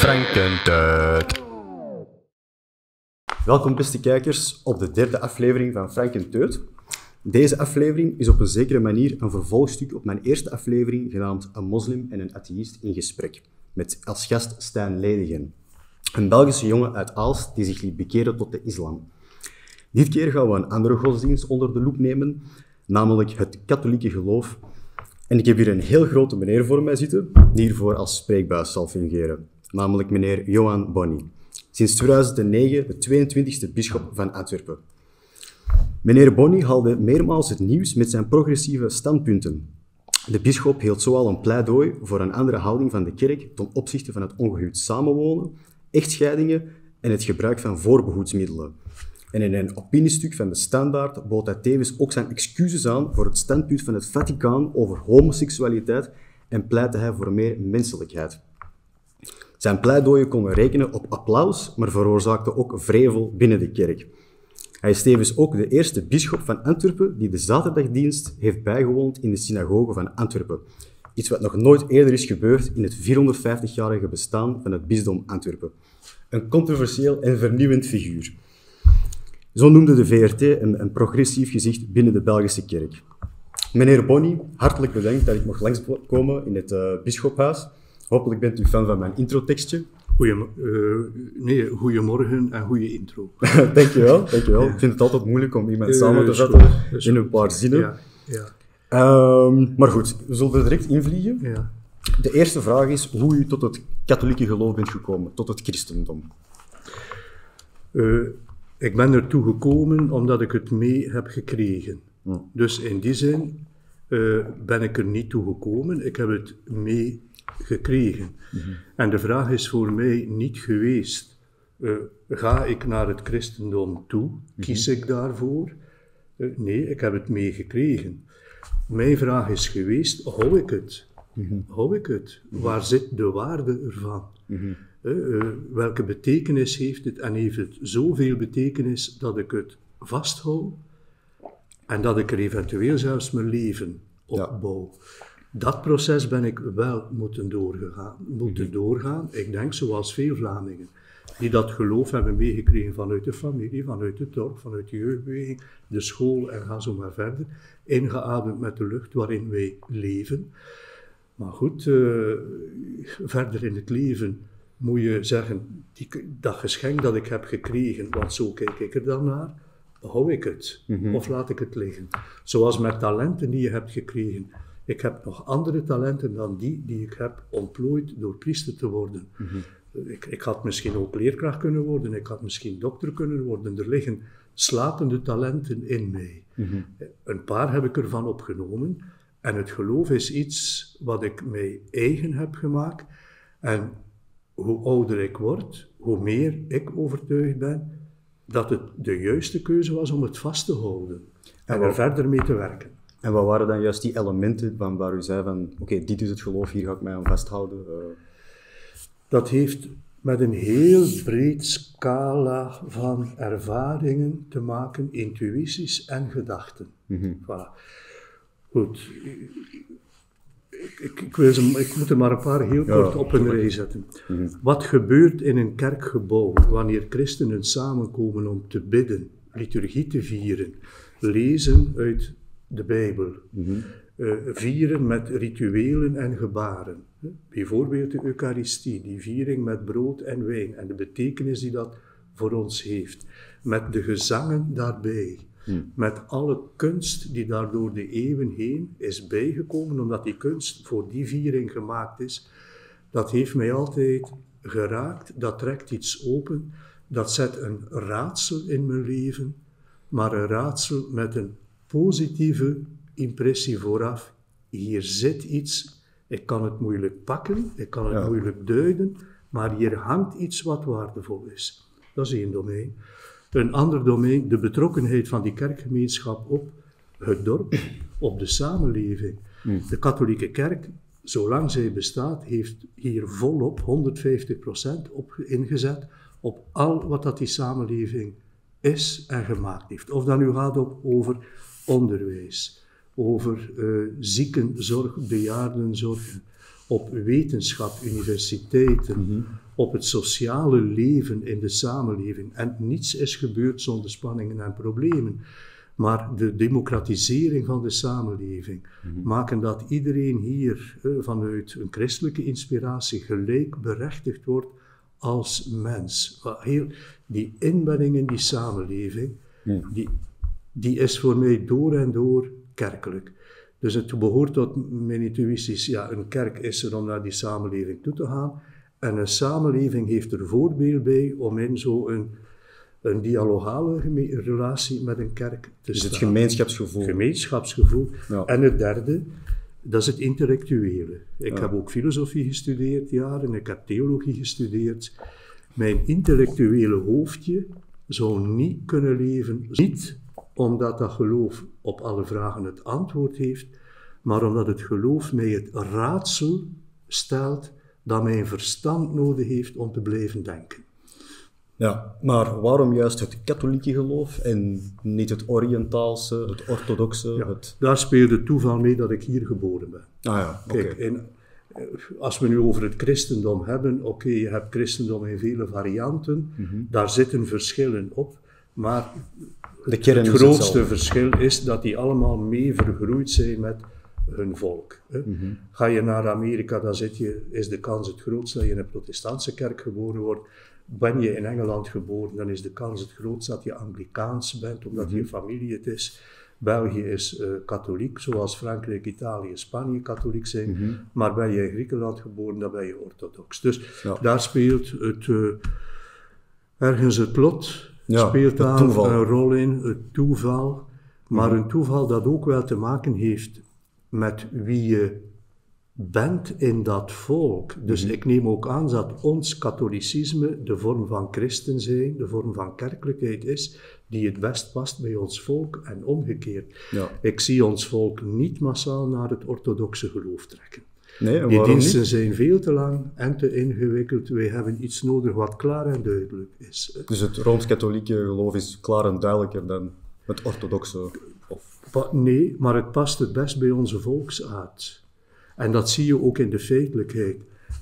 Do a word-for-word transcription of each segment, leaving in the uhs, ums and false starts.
Frankenteut. Welkom beste kijkers op de derde aflevering van Frankenteut. Deze aflevering is op een zekere manier een vervolgstuk op mijn eerste aflevering genaamd Een moslim en een atheïst in gesprek, met als gast Stijn Ledegen, een Belgische jongen uit Aalst die zich liet bekeren tot de islam. Dit keer gaan we een andere godsdienst onder de loep nemen, namelijk het katholieke geloof. En ik heb hier een heel grote meneer voor mij zitten, die hiervoor als spreekbuis zal fungeren, namelijk meneer Johan Bonny. Sinds tweeduizend negen de tweeëntwintigste bisschop van Antwerpen. Meneer Bonny haalde meermaals het nieuws met zijn progressieve standpunten. De bisschop hield zoal een pleidooi voor een andere houding van de kerk ten opzichte van het ongehuwd samenwonen, echtscheidingen en het gebruik van voorbehoedsmiddelen. En in een opiniestuk van de Standaard bood hij tevens ook zijn excuses aan voor het standpunt van het Vaticaan over homoseksualiteit en pleitte hij voor meer menselijkheid. Zijn pleidooien konden rekenen op applaus, maar veroorzaakten ook vrevel binnen de kerk. Hij is tevens ook de eerste bisschop van Antwerpen die de zaterdagdienst heeft bijgewoond in de synagoge van Antwerpen. Iets wat nog nooit eerder is gebeurd in het vierhonderdvijftigjarige bestaan van het bisdom Antwerpen. Een controversieel en vernieuwend figuur. Zo noemde de V R T een, een progressief gezicht binnen de Belgische kerk. Meneer Bonny, hartelijk bedankt dat ik mocht langskomen in het uh, bisschophuis. Hopelijk bent u fan van mijn introtekstje. Goeiem, uh, nee, goedemorgen en goede intro. Dankjewel, dankjewel. Ja. Ik vind het altijd moeilijk om iemand uh, samen te zetten goed, in een paar zinnen. Ja, ja. Um, maar goed, we zullen er direct invliegen. Ja. De eerste vraag is hoe u tot het katholieke geloof bent gekomen, tot het christendom. Uh, ik ben ertoe gekomen omdat ik het mee heb gekregen. Hm. Dus in die zin uh, ben ik er niet toe gekomen, ik heb het mee gekregen. Mm-hmm. En de vraag is voor mij niet geweest, uh, ga ik naar het christendom toe? Kies mm-hmm. ik daarvoor? Uh, nee, ik heb het meegekregen. Mijn vraag is geweest, hou ik het? Mm-hmm. Hou ik het? Mm-hmm. Waar zit de waarde ervan? Mm-hmm. Uh, uh, welke betekenis heeft het? En heeft het zoveel betekenis dat ik het vasthoud en dat ik er eventueel zelfs mijn leven op bouw? Ja. Dat proces ben ik wel moeten doorgaan, moeten mm-hmm. doorgaan. Ik denk zoals veel Vlamingen, die dat geloof hebben meegekregen vanuit de familie, vanuit het dorp, vanuit de jeugdbeweging, de school en ga zo maar verder, ingeademd met de lucht waarin wij leven. Maar goed, uh, verder in het leven moet je zeggen, die, dat geschenk dat ik heb gekregen, want zo kijk ik er dan naar, hou ik het mm-hmm. of laat ik het liggen. Zoals met talenten die je hebt gekregen. Ik heb nog andere talenten dan die die ik heb ontplooid door priester te worden. Mm-hmm. Ik, ik had misschien ook leerkracht kunnen worden, ik had misschien dokter kunnen worden. Er liggen slapende talenten in mij. Mm-hmm. Een paar heb ik ervan opgenomen. En het geloof is iets wat ik mij eigen heb gemaakt. En hoe ouder ik word, hoe meer ik overtuigd ben dat het de juiste keuze was om het vast te houden. En, en er verder mee te werken. En wat waren dan juist die elementen van waar u zei van, oké, okay, dit is het geloof, hier ga ik mij aan vasthouden? Uh... Dat heeft met een heel breed scala van ervaringen te maken, intuïties en gedachten. Mm-hmm. Voilà. Goed, ik, ik, ik, wil ze, ik moet er maar een paar heel kort ja, op een rij zetten. Mm-hmm. Wat gebeurt in een kerkgebouw wanneer christenen samenkomen om te bidden, liturgie te vieren, lezen uit de Bijbel, mm-hmm. uh, vieren met rituelen en gebaren. Huh? Bijvoorbeeld de Eucharistie, die viering met brood en wijn en de betekenis die dat voor ons heeft. Met de gezangen daarbij. Hmm. Met alle kunst die daar door de eeuwen heen is bijgekomen, omdat die kunst voor die viering gemaakt is. Dat heeft mij altijd geraakt, dat trekt iets open, dat zet een raadsel in mijn leven, maar een raadsel met een positieve impressie vooraf. Hier zit iets, ik kan het moeilijk pakken, ik kan het ja. moeilijk duiden, maar hier hangt iets wat waardevol is. Dat is één domein. Een ander domein, de betrokkenheid van die kerkgemeenschap op het dorp, op de samenleving. Mm. De katholieke kerk, zolang zij bestaat, heeft hier volop honderdvijftig procent op ingezet op al wat dat die samenleving is en gemaakt heeft. Of dat nu gaat op, over onderwijs, over uh, ziekenzorg, bejaardenzorg, op wetenschap, universiteiten, mm-hmm. op het sociale leven in de samenleving. En niets is gebeurd zonder spanningen en problemen. Maar de democratisering van de samenleving mm-hmm. maken dat iedereen hier uh, vanuit een christelijke inspiratie gelijkberechtigd wordt als mens. Heel, die inbedding in die samenleving, mm. die, die is voor mij door en door kerkelijk. Dus het behoort tot mijn intuïties, ja, een kerk is er om naar die samenleving toe te gaan. En een samenleving heeft er voorbeeld bij om in zo'n een dialogale relatie met een kerk te dus staan. Het gemeenschapsgevoel. Gemeenschapsgevoel. Ja. En het derde, dat is het intellectuele. Ik ja. heb ook filosofie gestudeerd jaren, ik heb theologie gestudeerd. Mijn intellectuele hoofdje zou niet kunnen leven, niet omdat dat geloof op alle vragen het antwoord heeft, maar omdat het geloof mij het raadsel stelt dat mijn verstand nodig heeft om te blijven denken. Ja, maar waarom juist het katholieke geloof en niet het Oriëntaalse, het orthodoxe? Ja, het... Daar speelt het toeval mee dat ik hier geboren ben. Ah ja, oké. Kijk, in, als we nu over het christendom hebben, oké, okay, je hebt christendom in vele varianten, mm-hmm. daar zitten verschillen op, maar de kern het grootste verschil is dat die allemaal mee vergroeid zijn met hun volk. Hè. Mm-hmm. Ga je naar Amerika, dan zit je, is de kans het grootst dat je in een protestantse kerk geboren wordt. Ben je in Engeland geboren, dan is de kans het grootst dat je Anglikaans bent, omdat mm-hmm. je familie het is. België is uh, katholiek, zoals Frankrijk, Italië, Spanje katholiek zijn. Mm-hmm. Maar ben je in Griekenland geboren, dan ben je orthodox. Dus ja. daar speelt het, uh, ergens het lot, ja, speelt daar een rol in, het toeval. Maar mm-hmm. een toeval dat ook wel te maken heeft met wie je bent in dat volk. Dus mm-hmm. ik neem ook aan dat ons katholicisme de vorm van christen zijn, de vorm van kerkelijkheid is, die het best past bij ons volk en omgekeerd. Ja. Ik zie ons volk niet massaal naar het orthodoxe geloof trekken. Nee, die diensten niet? Zijn veel te lang en te ingewikkeld. Wij hebben iets nodig wat klaar en duidelijk is. Dus het Rooms-katholieke geloof is klaar en duidelijker dan het orthodoxe? Of... Nee, maar het past het best bij onze volksaard. En dat zie je ook in de feitelijkheid.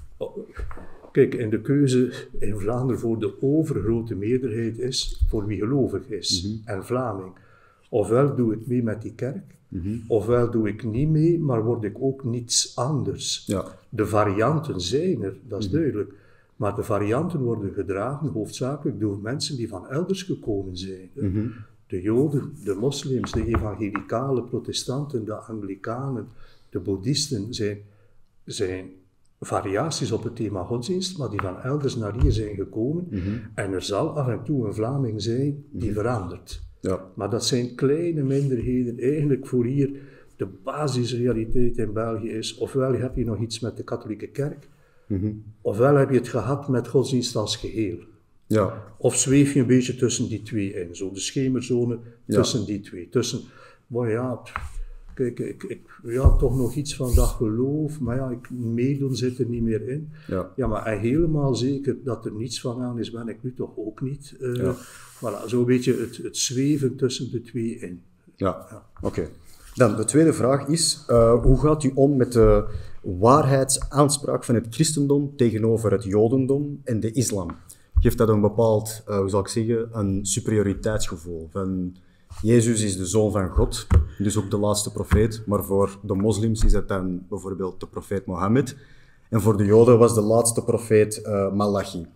Kijk, in de keuze in Vlaanderen voor de overgrote meerderheid is voor wie gelovig is, mm-hmm. en Vlaming. Ofwel doe ik mee met die kerk, mm-hmm. ofwel doe ik niet mee, maar word ik ook niets anders. Ja. De varianten zijn er, dat is mm-hmm. duidelijk. Maar de varianten worden gedragen hoofdzakelijk door mensen die van elders gekomen zijn. Mm-hmm. De Joden, de moslims, de evangelicale protestanten, de Anglikanen, de boeddhisten zijn, zijn variaties op het thema godsdienst, maar die van elders naar hier zijn gekomen. Mm-hmm. En er zal af en toe een Vlaming zijn die mm-hmm. verandert. Ja. Maar dat zijn kleine minderheden. Eigenlijk voor hier de basisrealiteit in België is, ofwel heb je nog iets met de katholieke kerk, mm-hmm. ofwel heb je het gehad met godsdienst als geheel. Ja. Of zweef je een beetje tussen die twee in, zo de schemerzone tussen ja. die twee. Tussen, maar ja... Kijk, ik, ik, ja, toch nog iets van dat geloof, maar ja, ik, meedoen zit er niet meer in. Ja, ja maar helemaal zeker dat er niets van aan is, ben ik nu toch ook niet. Uh, ja. Voilà, zo'n beetje het, het zweven tussen de twee in. Ja, ja. Oké. Okay. Dan, de tweede vraag is, uh, hoe gaat u om met de waarheidsaanspraak van het christendom tegenover het jodendom en de islam? Geeft dat een bepaald, uh, hoe zal ik zeggen, een superioriteitsgevoel van... Jezus is de zoon van God, dus ook de laatste profeet, maar voor de moslims is dat dan bijvoorbeeld de profeet Mohammed. En voor de Joden was de laatste profeet uh, Malachi.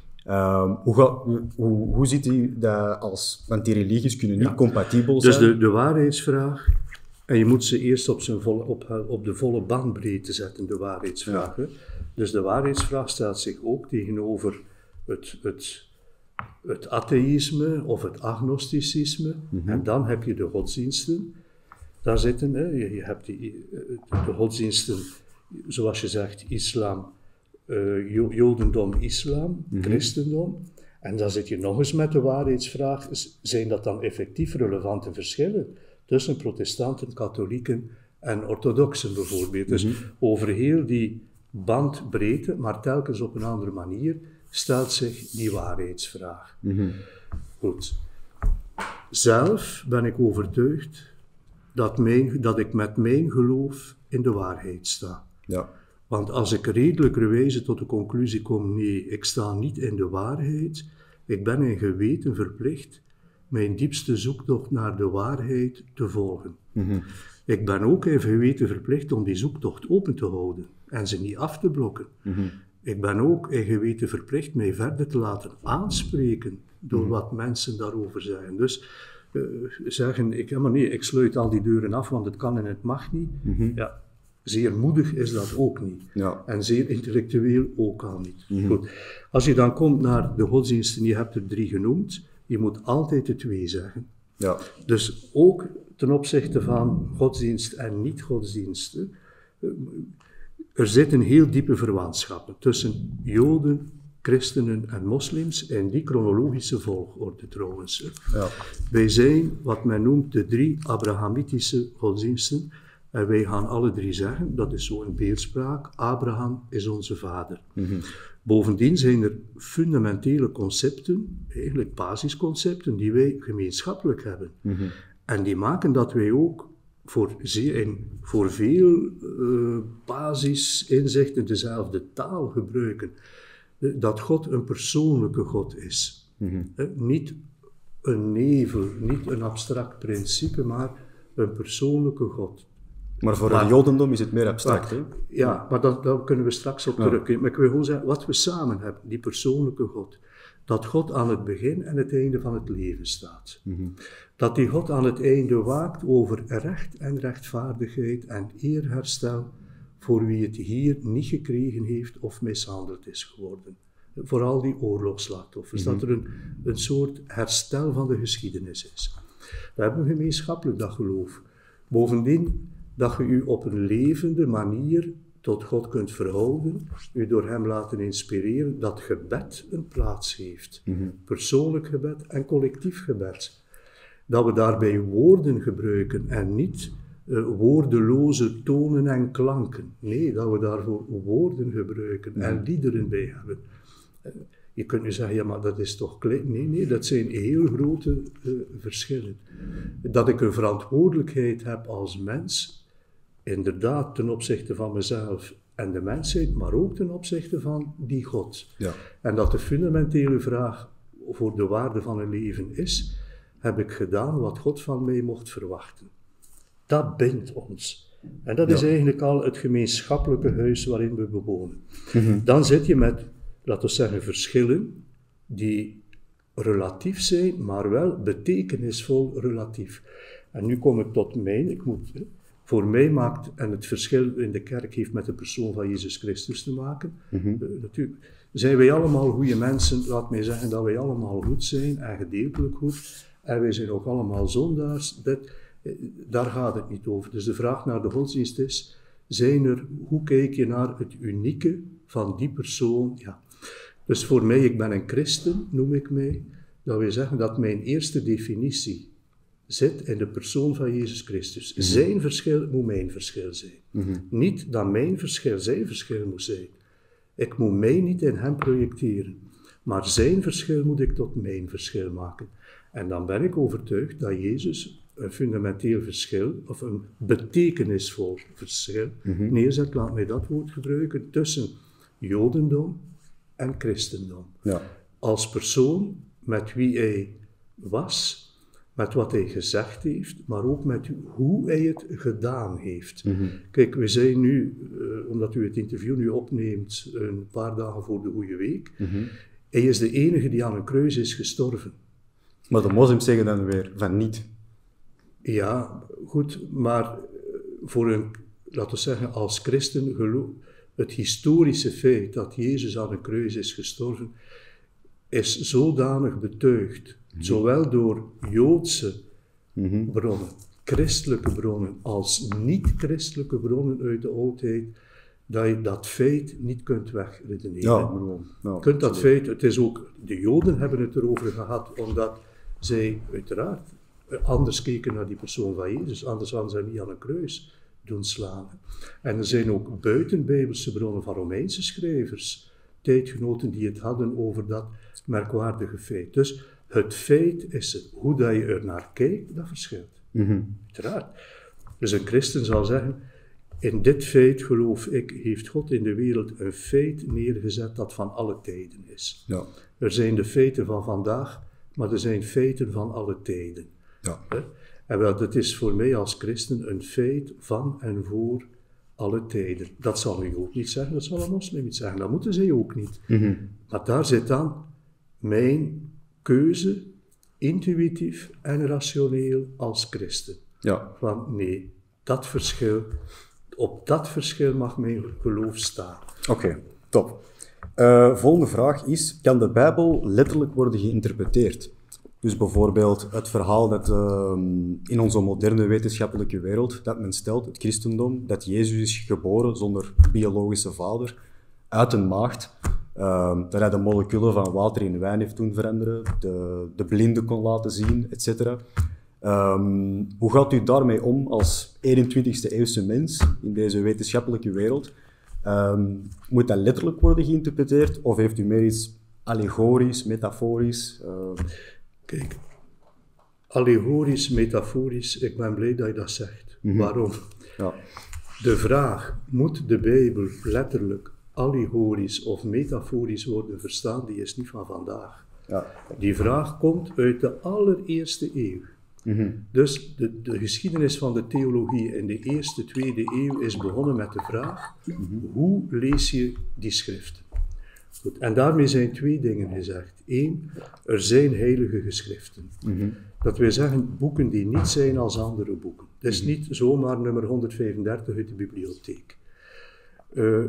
Uh, hoe, ga, hoe, hoe ziet u dat als... Want die religies kunnen niet ja. compatibel zijn. Dus de, de waarheidsvraag, en je moet ze eerst op, zijn volle, op, op de volle bandbreedte zetten, de waarheidsvraag. Ja. Dus de waarheidsvraag stelt zich ook tegenover het... het het atheïsme of het agnosticisme, mm-hmm. en dan heb je de godsdiensten, daar zitten, hè, je, je hebt die, de godsdiensten, zoals je zegt, islam, uh, jodendom, islam, mm-hmm. christendom, en dan zit je nog eens met de waarheidsvraag, zijn dat dan effectief relevante verschillen tussen protestanten, katholieken en orthodoxen bijvoorbeeld. Mm-hmm. Dus over heel die bandbreedte, maar telkens op een andere manier, stelt zich die waarheidsvraag. Mm-hmm. Goed. Zelf ben ik overtuigd dat, mijn, dat ik met mijn geloof in de waarheid sta. Ja. Want als ik redelijkerwijze tot de conclusie kom, nee, ik sta niet in de waarheid, ik ben in geweten verplicht mijn diepste zoektocht naar de waarheid te volgen. Mm-hmm. Ik ben ook in geweten verplicht om die zoektocht open te houden en ze niet af te blokken. Mm-hmm. Ik ben ook in geweten verplicht mij verder te laten aanspreken door mm-hmm. wat mensen daarover zeggen. Dus uh, zeggen, ik, maar nee, ik sluit al die deuren af, want het kan en het mag niet. Mm-hmm. Ja, zeer moedig is dat ook niet. Ja. En zeer intellectueel ook al niet. Mm-hmm. Goed. Als je dan komt naar de godsdiensten, je hebt er drie genoemd, je moet altijd de twee zeggen. Ja. Dus ook ten opzichte van godsdienst en niet-godsdiensten, er zitten heel diepe verwantschappen tussen Joden, christenen en moslims, in die chronologische volgorde trouwens. Ja. Wij zijn wat men noemt de drie Abrahamitische godsdiensten, en wij gaan alle drie zeggen, dat is zo'n beeldspraak, Abraham is onze vader. Mm-hmm. Bovendien zijn er fundamentele concepten, eigenlijk basisconcepten, die wij gemeenschappelijk hebben. Mm-hmm. En die maken dat wij ook voor, zeer, voor veel uh, basisinzichten dezelfde taal gebruiken. Dat God een persoonlijke God is. Mm-hmm. Uh, niet een nevel, niet een abstract principe, maar een persoonlijke God. Maar voor het Jodendom is het meer abstract, hè? Ja, maar dat, daar kunnen we straks op terugkomen. Ja. Maar ik wil gewoon zeggen, wat we samen hebben, die persoonlijke God. Dat God aan het begin en het einde van het leven staat. Mm-hmm. Dat die God aan het einde waakt over recht en rechtvaardigheid en eerherstel voor wie het hier niet gekregen heeft of mishandeld is geworden. Vooral die oorlogsslachtoffers. Mm-hmm. Dat er een, een soort herstel van de geschiedenis is. We hebben gemeenschappelijk dat geloof. Bovendien dat je u op een levende manier tot God kunt verhouden, u door hem laten inspireren, dat gebed een plaats heeft. Mm-hmm. Persoonlijk gebed en collectief gebed. Dat we daarbij woorden gebruiken en niet uh, woordeloze tonen en klanken. Nee, dat we daarvoor woorden gebruiken mm-hmm. en liederen bij hebben. Uh, je kunt nu zeggen, ja, maar dat is toch klein. Nee, nee, dat zijn heel grote uh, verschillen. Dat ik een verantwoordelijkheid heb als mens, inderdaad ten opzichte van mezelf en de mensheid, maar ook ten opzichte van die God. Ja. En dat de fundamentele vraag voor de waarde van een leven is, heb ik gedaan wat God van mij mocht verwachten. Dat bindt ons. En dat ja. is eigenlijk al het gemeenschappelijke huis waarin we bewonen. Mm-hmm. Dan zit je met, laten we zeggen, verschillen die relatief zijn, maar wel betekenisvol relatief. En nu kom ik tot mijn, ik moet... Voor mij maakt, en het verschil in de kerk heeft met de persoon van Jezus Christus te maken. Mm-hmm. Uh, natuurlijk, zijn wij allemaal goede mensen, laat mij zeggen dat wij allemaal goed zijn, en gedeeltelijk goed, en wij zijn ook allemaal zondaars, dat, uh, daar gaat het niet over. Dus de vraag naar de godsdienst is, zijn er, hoe kijk je naar het unieke van die persoon? Ja. Dus voor mij, ik ben een christen, noem ik mij, dat wil zeggen dat mijn eerste definitie zit in de persoon van Jezus Christus. Mm-hmm. Zijn verschil moet mijn verschil zijn. Mm-hmm. Niet dat mijn verschil zijn verschil moet zijn. Ik moet mij niet in hem projecteren. Maar zijn verschil moet ik tot mijn verschil maken. En dan ben ik overtuigd dat Jezus een fundamenteel verschil, of een betekenisvol verschil, mm-hmm. neerzet, laat mij dat woord gebruiken, tussen Jodendom en christendom. Ja. Als persoon met wie hij was, met wat hij gezegd heeft, maar ook met hoe hij het gedaan heeft. Mm-hmm. Kijk, we zijn nu, uh, omdat u het interview nu opneemt, een paar dagen voor de Goede Week, mm-hmm. hij is de enige die aan een kruis is gestorven. Maar de moslims zeggen dan weer van niet. Ja, goed, maar voor een, laten we zeggen, als christen geloof, het historische feit dat Jezus aan een kruis is gestorven, is zodanig betuigd, mm-hmm. zowel door Joodse mm-hmm. bronnen, christelijke bronnen, als niet-christelijke bronnen uit de oudheid, dat je dat feit niet kunt wegredeneren. Ja, ja, je kunt dat feit, het is ook, de Joden hebben het erover gehad, omdat zij uiteraard anders keken naar die persoon van Jezus, anders hadden zij niet aan een kruis doen slaan. En er zijn ook buitenbijbelse bronnen van Romeinse schrijvers, tijdgenoten die het hadden over dat merkwaardige feit. Dus het feit is het. Hoe dat je er naar kijkt, dat verschilt. Mm-hmm. Uiteraard. Dus een christen zal zeggen, in dit feit, geloof ik, heeft God in de wereld een feit neergezet dat van alle tijden is. Ja. Er zijn de feiten van vandaag, maar er zijn feiten van alle tijden. Ja. En wel, dat is voor mij als christen een feit van en voor alle tijden. Dat zal u ook niet zeggen, dat zal een moslim niet zeggen, dat moeten zij ook niet. Mm-hmm. Maar daar zit dan mijn keuze, intuïtief en rationeel als christen. Ja. Van nee, dat verschil, op dat verschil mag mijn geloof staan. Oké, okay, top. Uh, volgende vraag is, kan de Bijbel letterlijk worden geïnterpreteerd? Dus bijvoorbeeld het verhaal dat uh, in onze moderne wetenschappelijke wereld, dat men stelt, het christendom, dat Jezus is geboren zonder biologische vader, uit een maagd, uh, dat hij de moleculen van water in wijn heeft doen veranderen, de, de blinden kon laten zien, et cetera. Um, hoe gaat u daarmee om als eenentwintigste eeuwse mens in deze wetenschappelijke wereld? Um, moet dat letterlijk worden geïnterpreteerd of heeft u meer iets allegorisch, metaforisch? Uh... Kijk, allegorisch, metaforisch, ik ben blij dat je dat zegt. Mm-hmm. Waarom? Ja. De vraag, moet de Bijbel letterlijk allegorisch of metaforisch worden verstaan, die is niet van vandaag. Ja. Die vraag komt uit de allereerste eeuw. Mm-hmm. Dus de, de geschiedenis van de theologie in de eerste, tweede eeuw is begonnen met de vraag, mm-hmm. hoe lees je die schriften? Goed, en daarmee zijn twee dingen gezegd. Eén, er zijn heilige geschriften. Mm-hmm. Dat wil zeggen, boeken die niet zijn als andere boeken. Het is niet zomaar nummer honderdvijfendertig uit de bibliotheek. Uh,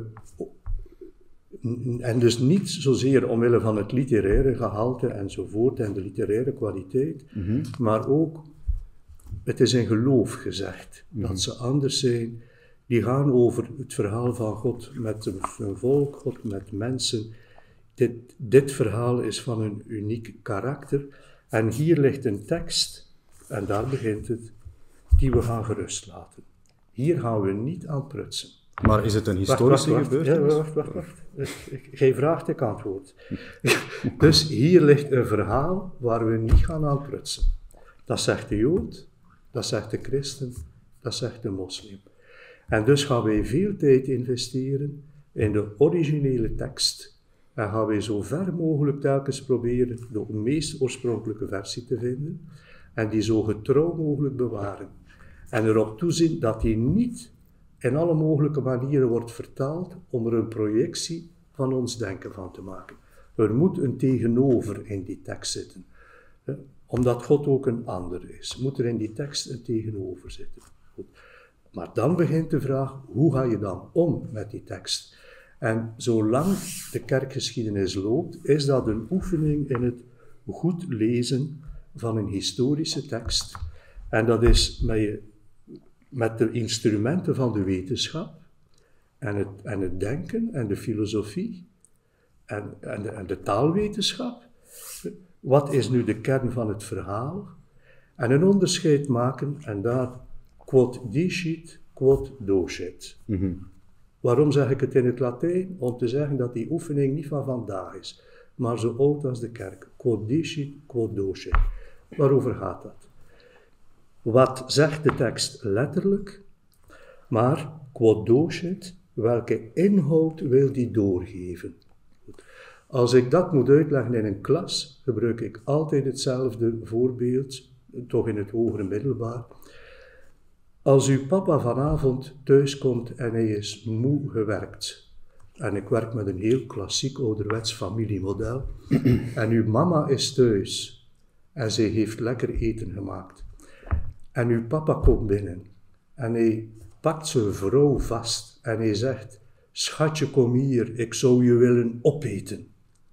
en dus niet zozeer omwille van het literaire gehalte enzovoort en de literaire kwaliteit, mm-hmm. maar ook, het is in geloof gezegd, mm-hmm. dat ze anders zijn. Die gaan over het verhaal van God met een volk, God met mensen. Dit, dit verhaal is van een uniek karakter. En hier ligt een tekst, en daar begint het, die we gaan gerust laten. Hier gaan we niet aan prutsen. Maar is het een historische wacht, wacht, wacht. gebeurtenis? Ja, wacht, wacht, wacht. Gij vraagt, ik antwoord. Dus hier ligt een verhaal waar we niet gaan aan prutsen. Dat zegt de Jood, dat zegt de christen, dat zegt de moslim. En dus gaan wij veel tijd investeren in de originele tekst en gaan wij zo ver mogelijk telkens proberen de meest oorspronkelijke versie te vinden en die zo getrouw mogelijk bewaren. En erop toezien dat die niet in alle mogelijke manieren wordt vertaald om er een projectie van ons denken van te maken. Er moet een tegenover in die tekst zitten. Omdat God ook een ander is, moet er in die tekst een tegenover zitten. Goed. Maar dan begint de vraag, hoe ga je dan om met die tekst? En zolang de kerkgeschiedenis loopt, is dat een oefening in het goed lezen van een historische tekst. En dat is met, je, met de instrumenten van de wetenschap en het, en het denken en de filosofie en, en, de, en de taalwetenschap. Wat is nu de kern van het verhaal? En een onderscheid maken en daar quod dicit, quod docet. Mm-hmm. Waarom zeg ik het in het Latijn? Om te zeggen dat die oefening niet van vandaag is, maar zo oud als de kerk. Quod dicit, quod docet. Waarover gaat dat? Wat zegt de tekst letterlijk? Maar quod docet, welke inhoud wil die doorgeven? Goed. Als ik dat moet uitleggen in een klas, gebruik ik altijd hetzelfde voorbeeld, toch in het hogere middelbaar. Als uw papa vanavond thuis komt en hij is moe gewerkt, en ik werk met een heel klassiek ouderwets familiemodel, en uw mama is thuis en zij heeft lekker eten gemaakt, en uw papa komt binnen en hij pakt zijn vrouw vast en hij zegt, schatje kom hier, ik zou je willen opeten.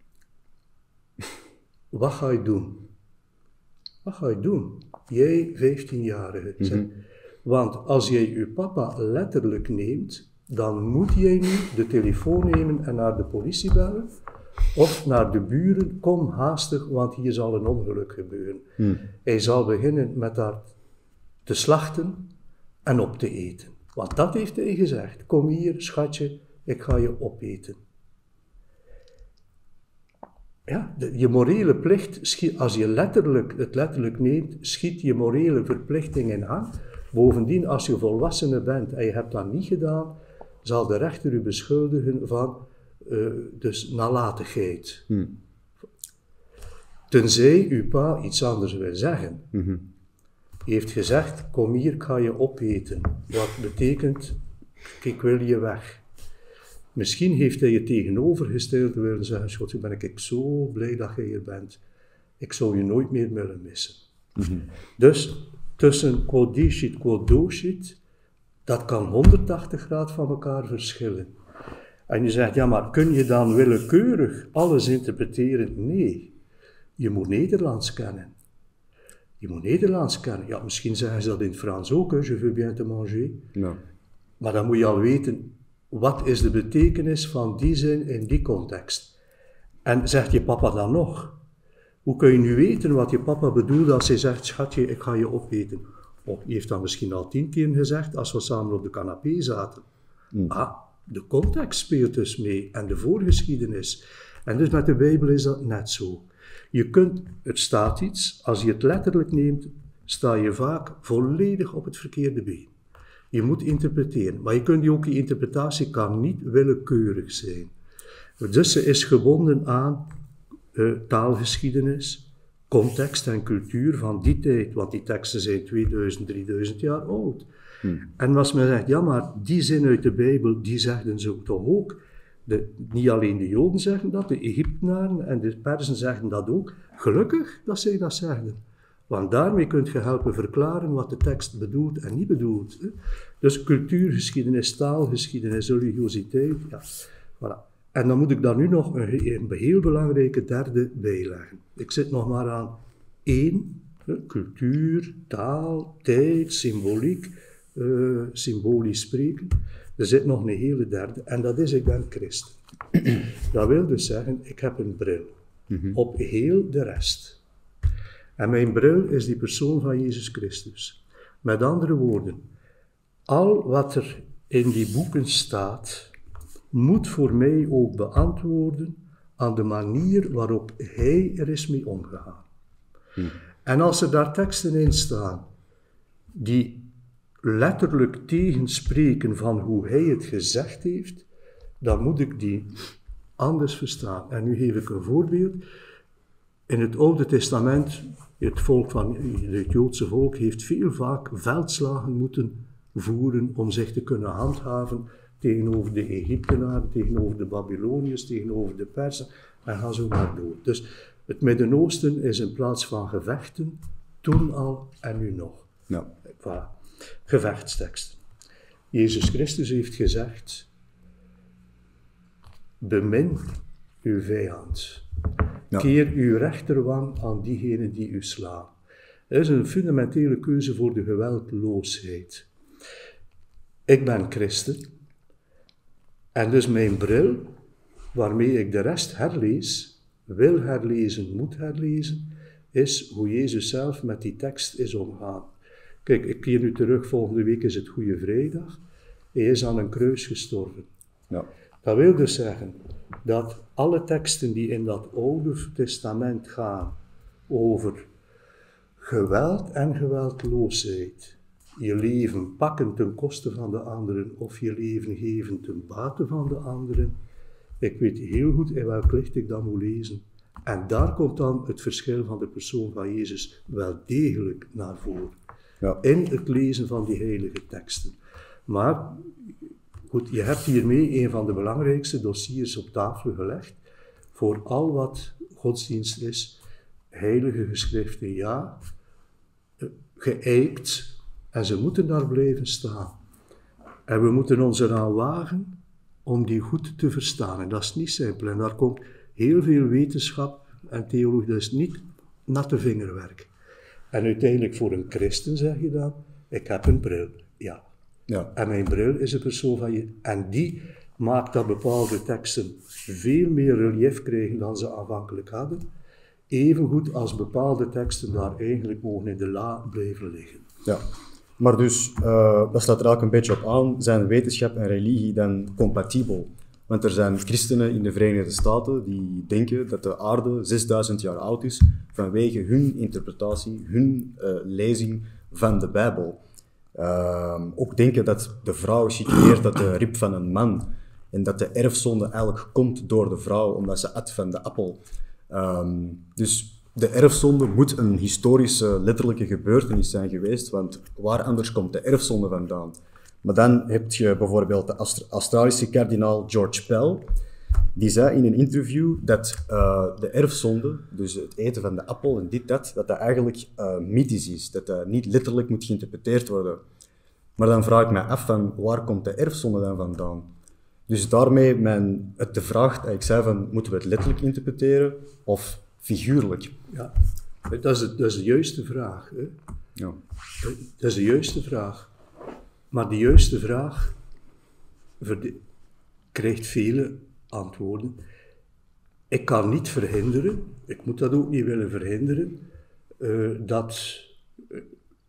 Wat ga je doen? Wat ga je doen? Jij, vijftienjarige, zeg. Mm-hmm. Want als jij je papa letterlijk neemt, dan moet jij nu de telefoon nemen en naar de politie bellen. Of naar de buren, kom haastig, want hier zal een ongeluk gebeuren. Hmm. Hij zal beginnen met haar te slachten en op te eten. Want dat heeft hij gezegd. Kom hier, schatje, ik ga je opeten. Ja, de, je morele plicht, als je letterlijk, het letterlijk neemt, schiet je morele verplichting in aan. Bovendien, als je volwassene bent en je hebt dat niet gedaan, zal de rechter u beschuldigen van uh, dus nalatigheid. Hmm. Tenzij uw pa iets anders wil zeggen. Mm-hmm. Hij heeft gezegd, kom hier, ik ga je opeten. Wat betekent, ik wil je weg. Misschien heeft hij je tegenovergesteld willen zeggen, Schot, ben ik zo blij dat je hier bent. Ik zou je nooit meer willen missen. Mm-hmm. Dus tussen quod dicit, quod docit, dat kan honderdtachtig graden van elkaar verschillen. En je zegt, ja, maar kun je dan willekeurig alles interpreteren? Nee, je moet Nederlands kennen. Je moet Nederlands kennen. Ja, misschien zeggen ze dat in het Frans ook, hè, je veux bien te manger. Ja. Maar dan moet je al weten, wat is de betekenis van die zin in die context? En zegt je papa dan nog? Hoe kun je nu weten wat je papa bedoelt als hij zegt, schatje, ik ga je opeten? Of je heeft dat misschien al tien keer gezegd, als we samen op de canapé zaten. Mm. Ah, de context speelt dus mee, en de voorgeschiedenis. En dus met de Bijbel is dat net zo. Je kunt, het staat iets, als je het letterlijk neemt, sta je vaak volledig op het verkeerde been. Je moet interpreteren, maar je kunt die ook, die interpretatie kan niet willekeurig zijn. Dus ze is gebonden aan uh, taalgeschiedenis, context en cultuur van die tijd, want die teksten zijn tweeduizend, drieduizend jaar oud. Hmm. En als men zegt, ja maar die zin uit de Bijbel, die zeggen ze toch ook. De, niet alleen de Joden zeggen dat, de Egyptenaren en de Perzen zeggen dat ook. Gelukkig dat zij dat zeggen. Want daarmee kun je helpen verklaren wat de tekst bedoelt en niet bedoelt. Hè. Dus cultuurgeschiedenis, taalgeschiedenis, religiositeit. Ja, voilà. En dan moet ik daar nu nog een, een heel belangrijke derde bij leggen. Ik zit nog maar aan één. Hè, cultuur, taal, tijd, symboliek, uh, symbolisch spreken. Er zit nog een hele derde, en dat is, ik ben christen. Dat wil dus zeggen, ik heb een bril mm-hmm. op heel de rest. En mijn bril is die persoon van Jezus Christus. Met andere woorden, al wat er in die boeken staat, moet voor mij ook beantwoorden aan de manier waarop hij er is mee omgegaan. Mm. En als er daar teksten in staan, die letterlijk tegenspreken van hoe hij het gezegd heeft, dan moet ik die anders verstaan. En nu geef ik een voorbeeld. In het Oude Testament, het volk van het Joodse volk heeft veel vaak veldslagen moeten voeren om zich te kunnen handhaven tegenover de Egyptenaren, tegenover de Babyloniërs, tegenover de Persen, en ga zo maar door. Dus het Midden-Oosten is in plaats van gevechten, toen al en nu nog. Ja. Voilà. Gevechtsteksten. Jezus Christus heeft gezegd, bemin uw vijand. Ja. Keer uw rechterwang aan diegenen die u slaan. Dat is een fundamentele keuze voor de geweldloosheid. Ik ben christen, en dus mijn bril, waarmee ik de rest herlees, wil herlezen, moet herlezen, is hoe Jezus zelf met die tekst is omgaan. Kijk, ik keer nu terug, volgende week is het Goede Vrijdag. Hij is aan een kruis gestorven. Ja. Dat wil dus zeggen dat alle teksten die in dat Oude Testament gaan over geweld en geweldloosheid, je leven pakken ten koste van de anderen of je leven geven ten bate van de anderen, ik weet heel goed in welk licht ik dat moet lezen. En daar komt dan het verschil van de persoon van Jezus wel degelijk naar voren. Ja. In het lezen van die heilige teksten. Maar, goed, je hebt hiermee een van de belangrijkste dossiers op tafel gelegd. Voor al wat godsdienst is, heilige geschriften, ja, geëikt, en ze moeten daar blijven staan. En we moeten ons eraan wagen om die goed te verstaan. En dat is niet simpel. En daar komt heel veel wetenschap en theologie, dat is niet natte vingerwerk. En uiteindelijk voor een christen zeg je dan, ik heb een bril, ja. ja. En mijn bril is een persoon van je. En die maakt dat bepaalde teksten veel meer relief krijgen dan ze aanvankelijk hadden. Evengoed als bepaalde teksten daar eigenlijk mogen in de la blijven liggen. Ja, maar dus, uh, dat slaat er ook een beetje op aan, zijn wetenschap en religie dan compatibel? Want er zijn christenen in de Verenigde Staten die denken dat de aarde zesduizend jaar oud is vanwege hun interpretatie, hun uh, lezing van de Bijbel. Uh, ook denken dat de vrouw situeert uit de rib van een man en dat de erfzonde eigenlijk komt door de vrouw omdat ze at van de appel. Um, dus de erfzonde moet een historische, letterlijke gebeurtenis zijn geweest, want waar anders komt de erfzonde vandaan? Maar dan heb je bijvoorbeeld de Aust- Australische kardinaal George Pell, die zei in een interview dat uh, de erfzonde, dus het eten van de appel en dit, dat, dat dat eigenlijk uh, mythisch is, dat dat niet letterlijk moet geïnterpreteerd worden. Maar dan vraag ik me af van, waar komt de erfzonde dan vandaan? Dus daarmee mijn, het de vraag, ik zei van, moeten we het letterlijk interpreteren of figuurlijk? Ja, dat is de, dat is de juiste vraag. Hè? Ja. Dat is de juiste vraag. Maar de juiste vraag verde- krijgt vele antwoorden. Ik kan niet verhinderen, ik moet dat ook niet willen verhinderen, uh, dat uh,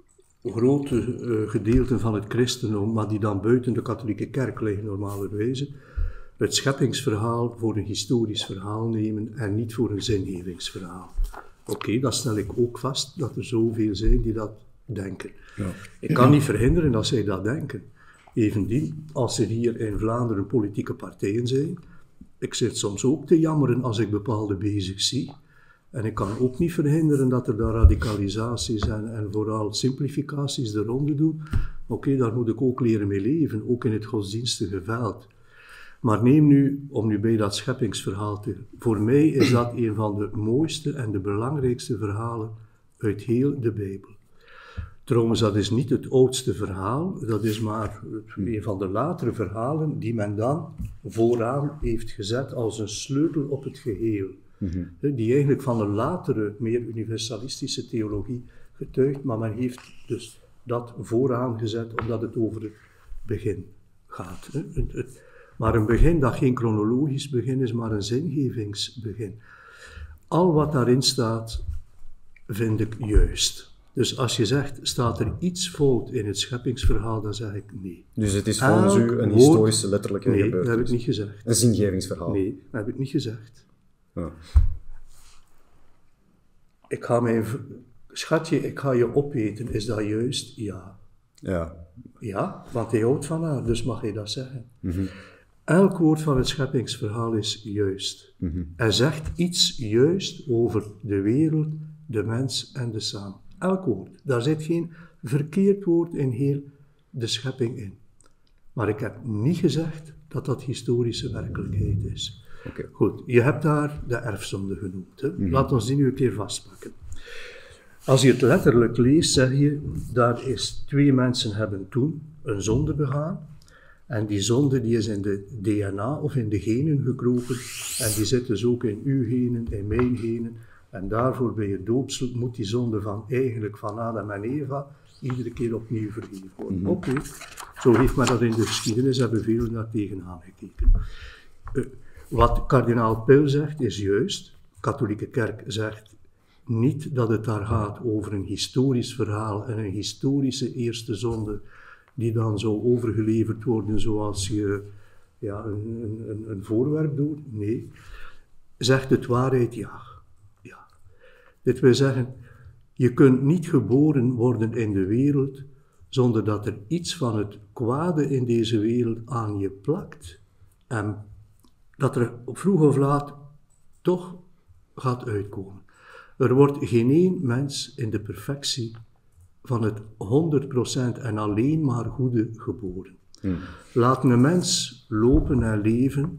grote uh, gedeelten van het christendom, maar die dan buiten de katholieke kerk liggen normalerwijze, het scheppingsverhaal voor een historisch verhaal nemen en niet voor een zingevingsverhaal. Oké, okay, dat stel ik ook vast, dat er zoveel zijn die dat denken. Ja. Ik kan niet verhinderen dat zij dat denken. Evenmin, als er hier in Vlaanderen politieke partijen zijn, ik zit soms ook te jammeren als ik bepaalde bezig zie. En ik kan ook niet verhinderen dat er daar radicalisaties en, en vooral simplificaties de ronde doen. Oké, okay, daar moet ik ook leren mee leven, ook in het godsdienstige veld. Maar neem nu, om nu bij dat scheppingsverhaal te... Voor mij is dat een van de mooiste en de belangrijkste verhalen uit heel de Bijbel. Trouwens, dat is niet het oudste verhaal, dat is maar een van de latere verhalen die men dan vooraan heeft gezet als een sleutel op het geheel. Mm-hmm. Die eigenlijk van een latere, meer universalistische theologie getuigt, maar men heeft dus dat vooraan gezet omdat het over het begin gaat. Het, het, maar een begin dat geen chronologisch begin is, maar een zingevingsbegin. Al wat daarin staat, vind ik juist. Dus als je zegt, staat er iets fout in het scheppingsverhaal, dan zeg ik nee. Dus het is volgens Elk u een woord, historische, letterlijke nee, gebeurtenis? Nee, dat heb ik niet gezegd. Een zingevingsverhaal? Nee, dat heb ik niet gezegd. Oh. Ik ga mijn... Schatje, ik ga je opeten, is dat juist? Ja. Ja. Ja, want hij houdt van haar, dus mag hij dat zeggen. Mm-hmm. Elk woord van het scheppingsverhaal is juist. Mm-hmm. Hij zegt iets juist over de wereld, de mens en de samen. Elk woord. Daar zit geen verkeerd woord in heel de schepping in. Maar ik heb niet gezegd dat dat historische werkelijkheid is. Okay. Goed, je hebt daar de erfzonde genoemd. Hè? Mm-hmm. Laat ons die nu een keer vastpakken. Als je het letterlijk leest, zeg je, daar is twee mensen hebben toen een zonde begaan. En die zonde die is in de D N A of in de genen gekropen. En die zit dus ook in uw genen, in mijn genen. En daarvoor bij het doopsel moet die zonde van eigenlijk van Adam en Eva iedere keer opnieuw vergeven worden. Mm-hmm. Oké, okay. Zo heeft men dat in de geschiedenis, hebben velen daar tegenaan gekeken. Uh, wat kardinaal Pell zegt is juist. De katholieke kerk zegt niet dat het daar gaat over een historisch verhaal en een historische eerste zonde die dan zo overgeleverd worden zoals je ja, een, een, een voorwerp doet. Nee, zegt het waarheid ja. ja. Dit wil zeggen, je kunt niet geboren worden in de wereld zonder dat er iets van het kwade in deze wereld aan je plakt en dat er vroeg of laat toch gaat uitkomen. Er wordt geen één mens in de perfectie van het honderd procent en alleen maar goede geboren. Hmm. Laat een mens lopen en leven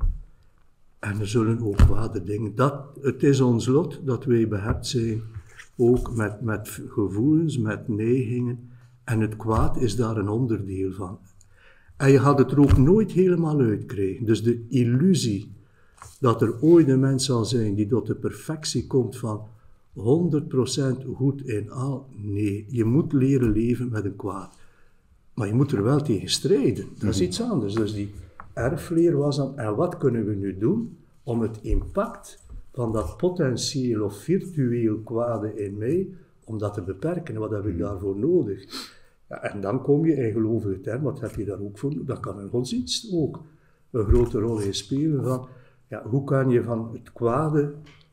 en er zullen ook kwade dingen. Dat, het is ons lot dat wij behept zijn, ook met, met gevoelens, met neigingen en het kwaad is daar een onderdeel van. En je gaat het er ook nooit helemaal uitkrijgen. Dus de illusie dat er ooit een mens zal zijn die tot de perfectie komt van honderd procent goed in al, nee, je moet leren leven met een kwaad. Maar je moet er wel tegen strijden, dat is iets anders. Dus die erfleer was dan, en wat kunnen we nu doen om het impact van dat potentieel of virtueel kwade in mij, om dat te beperken, wat heb ik daarvoor nodig? Ja, en dan kom je in gelovige termen, wat heb je daar ook voor? Dat kan een godsdienst ook een grote rol in spelen van, ja, hoe kan je van het kwade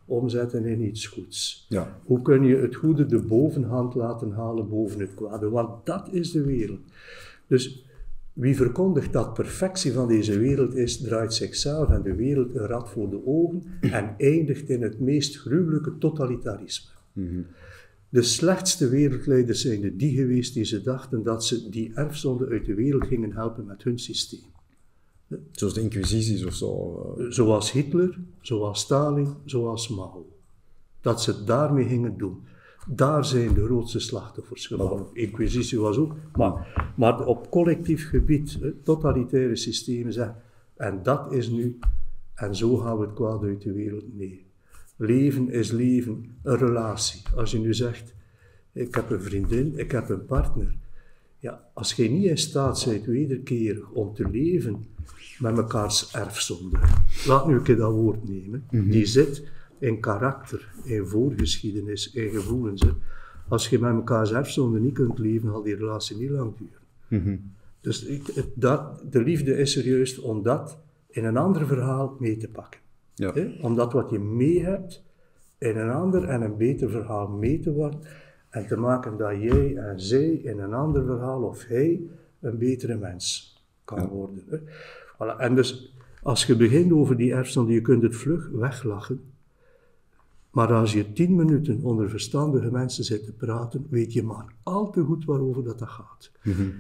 omzetten in iets goeds? Ja. Hoe kun je het goede de bovenhand laten halen boven het kwade? Want dat is de wereld. Dus wie verkondigt dat perfectie van deze wereld is, draait zichzelf en de wereld een rad voor de ogen en eindigt in het meest gruwelijke totalitarisme. Mm-hmm. De slechtste wereldleiders zijn de die geweest die ze dachten dat ze die erfzonde uit de wereld gingen helpen met hun systeem. Zoals de inquisities of zo? Zoals Hitler, zoals Stalin, zoals Mao. Dat ze het daarmee gingen doen. Daar zijn de grootste slachtoffers gevallen. Inquisitie was ook, maar, maar op collectief gebied, totalitaire systemen zeggen, en dat is nu, en zo gaan we het kwaad uit de wereld. Nee. Leven is leven, een relatie. Als je nu zegt, ik heb een vriendin, ik heb een partner. Ja, als je niet in staat bent wederkerig om te leven met mekaars erfzonde, laat nu een keer dat woord nemen, mm-hmm. die zit in karakter, in voorgeschiedenis, in gevoelens. Hè. Als je met mekaars erfzonde niet kunt leven, zal die relatie niet lang duren. Mm-hmm. Dus ik, het, dat, de liefde is er juist om dat in een ander verhaal mee te pakken. Ja. Hè? Omdat wat je mee hebt, in een ander en een beter verhaal mee te worden, en te maken dat jij en zij in een ander verhaal, of hij, een betere mens kan ja. worden. Hè? Voilà. En dus, als je begint over die erfzonde, je kunt het vlug weglachen, maar als je tien minuten onder verstandige mensen zit te praten, weet je maar al te goed waarover dat, dat gaat. Mm-hmm.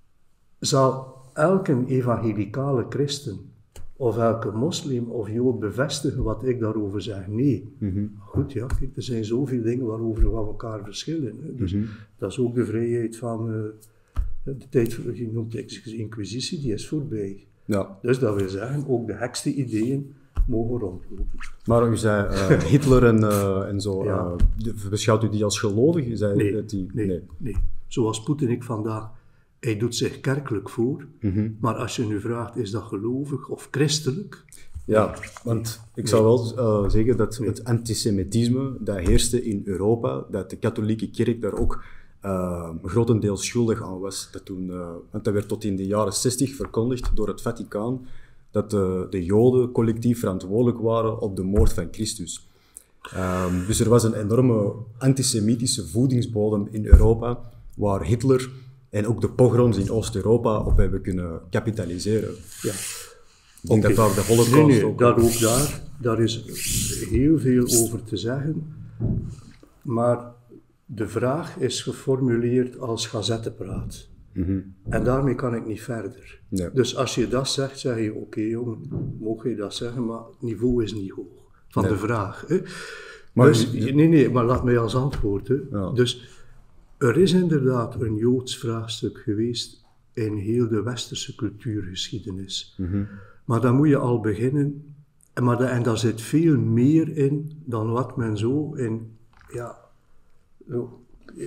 Zal elke evangelicale christen of elke moslim of jood bevestigen wat ik daarover zeg? Nee. Mm-hmm. Goed, ja, kijk, er zijn zoveel dingen waarover we van elkaar verschillen. Hè. Dus mm-hmm. dat is ook de vrijheid van uh, de tijd, je noemt de inquisitie, die is voorbij. Ja. Dus dat wil zeggen, ook de gekste ideeën mogen rondlopen. Maar u zei uh, Hitler en, uh, en zo, ja. uh, beschouwt u die als gelovig? U zei nee, dat die, nee, nee, nee. Zoals Poetin ik vandaag, hij doet zich kerkelijk voor, mm-hmm. maar als je nu vraagt, is dat gelovig of christelijk? Ja, want ik zou wel uh, zeggen dat nee. het antisemitisme dat heerste in Europa, dat de katholieke kerk daar ook uh, grotendeels schuldig aan was. Dat toen, uh, want dat werd tot in de jaren zestig verkondigd door het Vaticaan, dat de, de Joden collectief verantwoordelijk waren op de moord van Christus. Um, dus er was een enorme antisemitische voedingsbodem in Europa, waar Hitler en ook de pogroms in Oost-Europa op hebben kunnen kapitaliseren. Ja. Ik denk okay. dat daar de Holocaust nee, nee, ook... dat ook daar, daar is heel veel over te zeggen, maar de vraag is geformuleerd als gazettepraat. Mm-hmm. En daarmee kan ik niet verder. Ja. Dus als je dat zegt, zeg je, oké okay, jongen, mogen je dat zeggen, maar het niveau is niet hoog van nee. de vraag. Hè? Maar, dus, ja. Nee, nee, maar laat mij als antwoord. Hè. Ja. Dus er is inderdaad een Joods vraagstuk geweest in heel de westerse cultuurgeschiedenis. Mm-hmm. Maar dan moet je al beginnen, en, maar da, en daar zit veel meer in dan wat men zo in, ja, zo,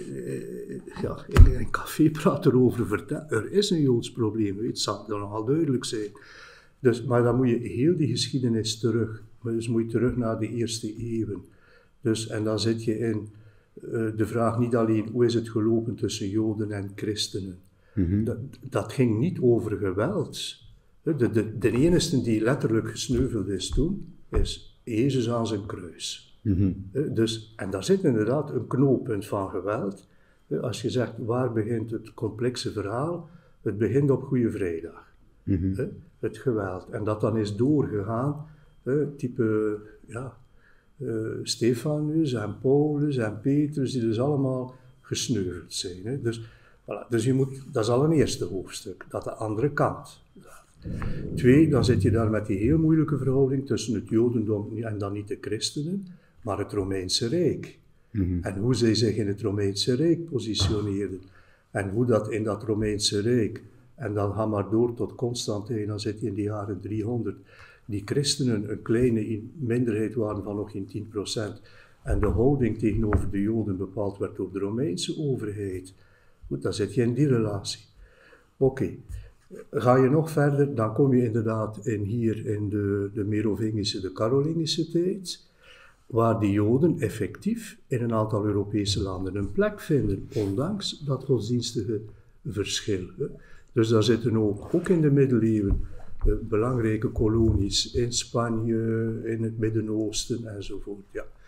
ja, in een café praat erover vertelt. Er is een Joods probleem, weet, het zal dan nogal duidelijk zijn. Dus, maar dan moet je heel die geschiedenis terug, dus moet je terug naar de eerste eeuwen. Dus, en dan zit je in uh, de vraag niet alleen hoe is het gelopen tussen Joden en christenen. Mm-hmm. Dat, dat ging niet over geweld. De, de, de enige die letterlijk gesneuveld is toen, is Jezus aan zijn kruis. Mm-hmm. Dus, en daar zit inderdaad een knooppunt van geweld. Als je zegt, waar begint het complexe verhaal? Het begint op Goede Vrijdag. Mm-hmm. Het geweld. En dat dan is doorgegaan, type ja, uh, Stefanus en Paulus en Petrus, die dus allemaal gesneuveld zijn. Dus, voilà. Dus je moet, dat is al een eerste hoofdstuk, dat de andere kant. Twee, dan zit je daar met die heel moeilijke verhouding tussen het Jodendom en dan niet de christenen, maar het Romeinse Rijk. Mm-hmm. En hoe zij zich in het Romeinse Rijk positioneerden. En hoe dat in dat Romeinse Rijk, en dan ga maar door tot Constantijn, dan zit je in de jaren driehonderd, die christenen een kleine minderheid waren van nog geen tien procent. En de houding tegenover de Joden bepaald werd door de Romeinse overheid. Goed, dan zit je in die relatie. Oké. Okay. Ga je nog verder, dan kom je inderdaad in hier in de, de Merovingische, de Karolingische tijd, waar die Joden effectief in een aantal Europese landen een plek vinden, ondanks dat godsdienstige verschil. Dus daar zitten ook, ook in de middeleeuwen, belangrijke kolonies in Spanje, in het Midden-Oosten enzovoort. Ja.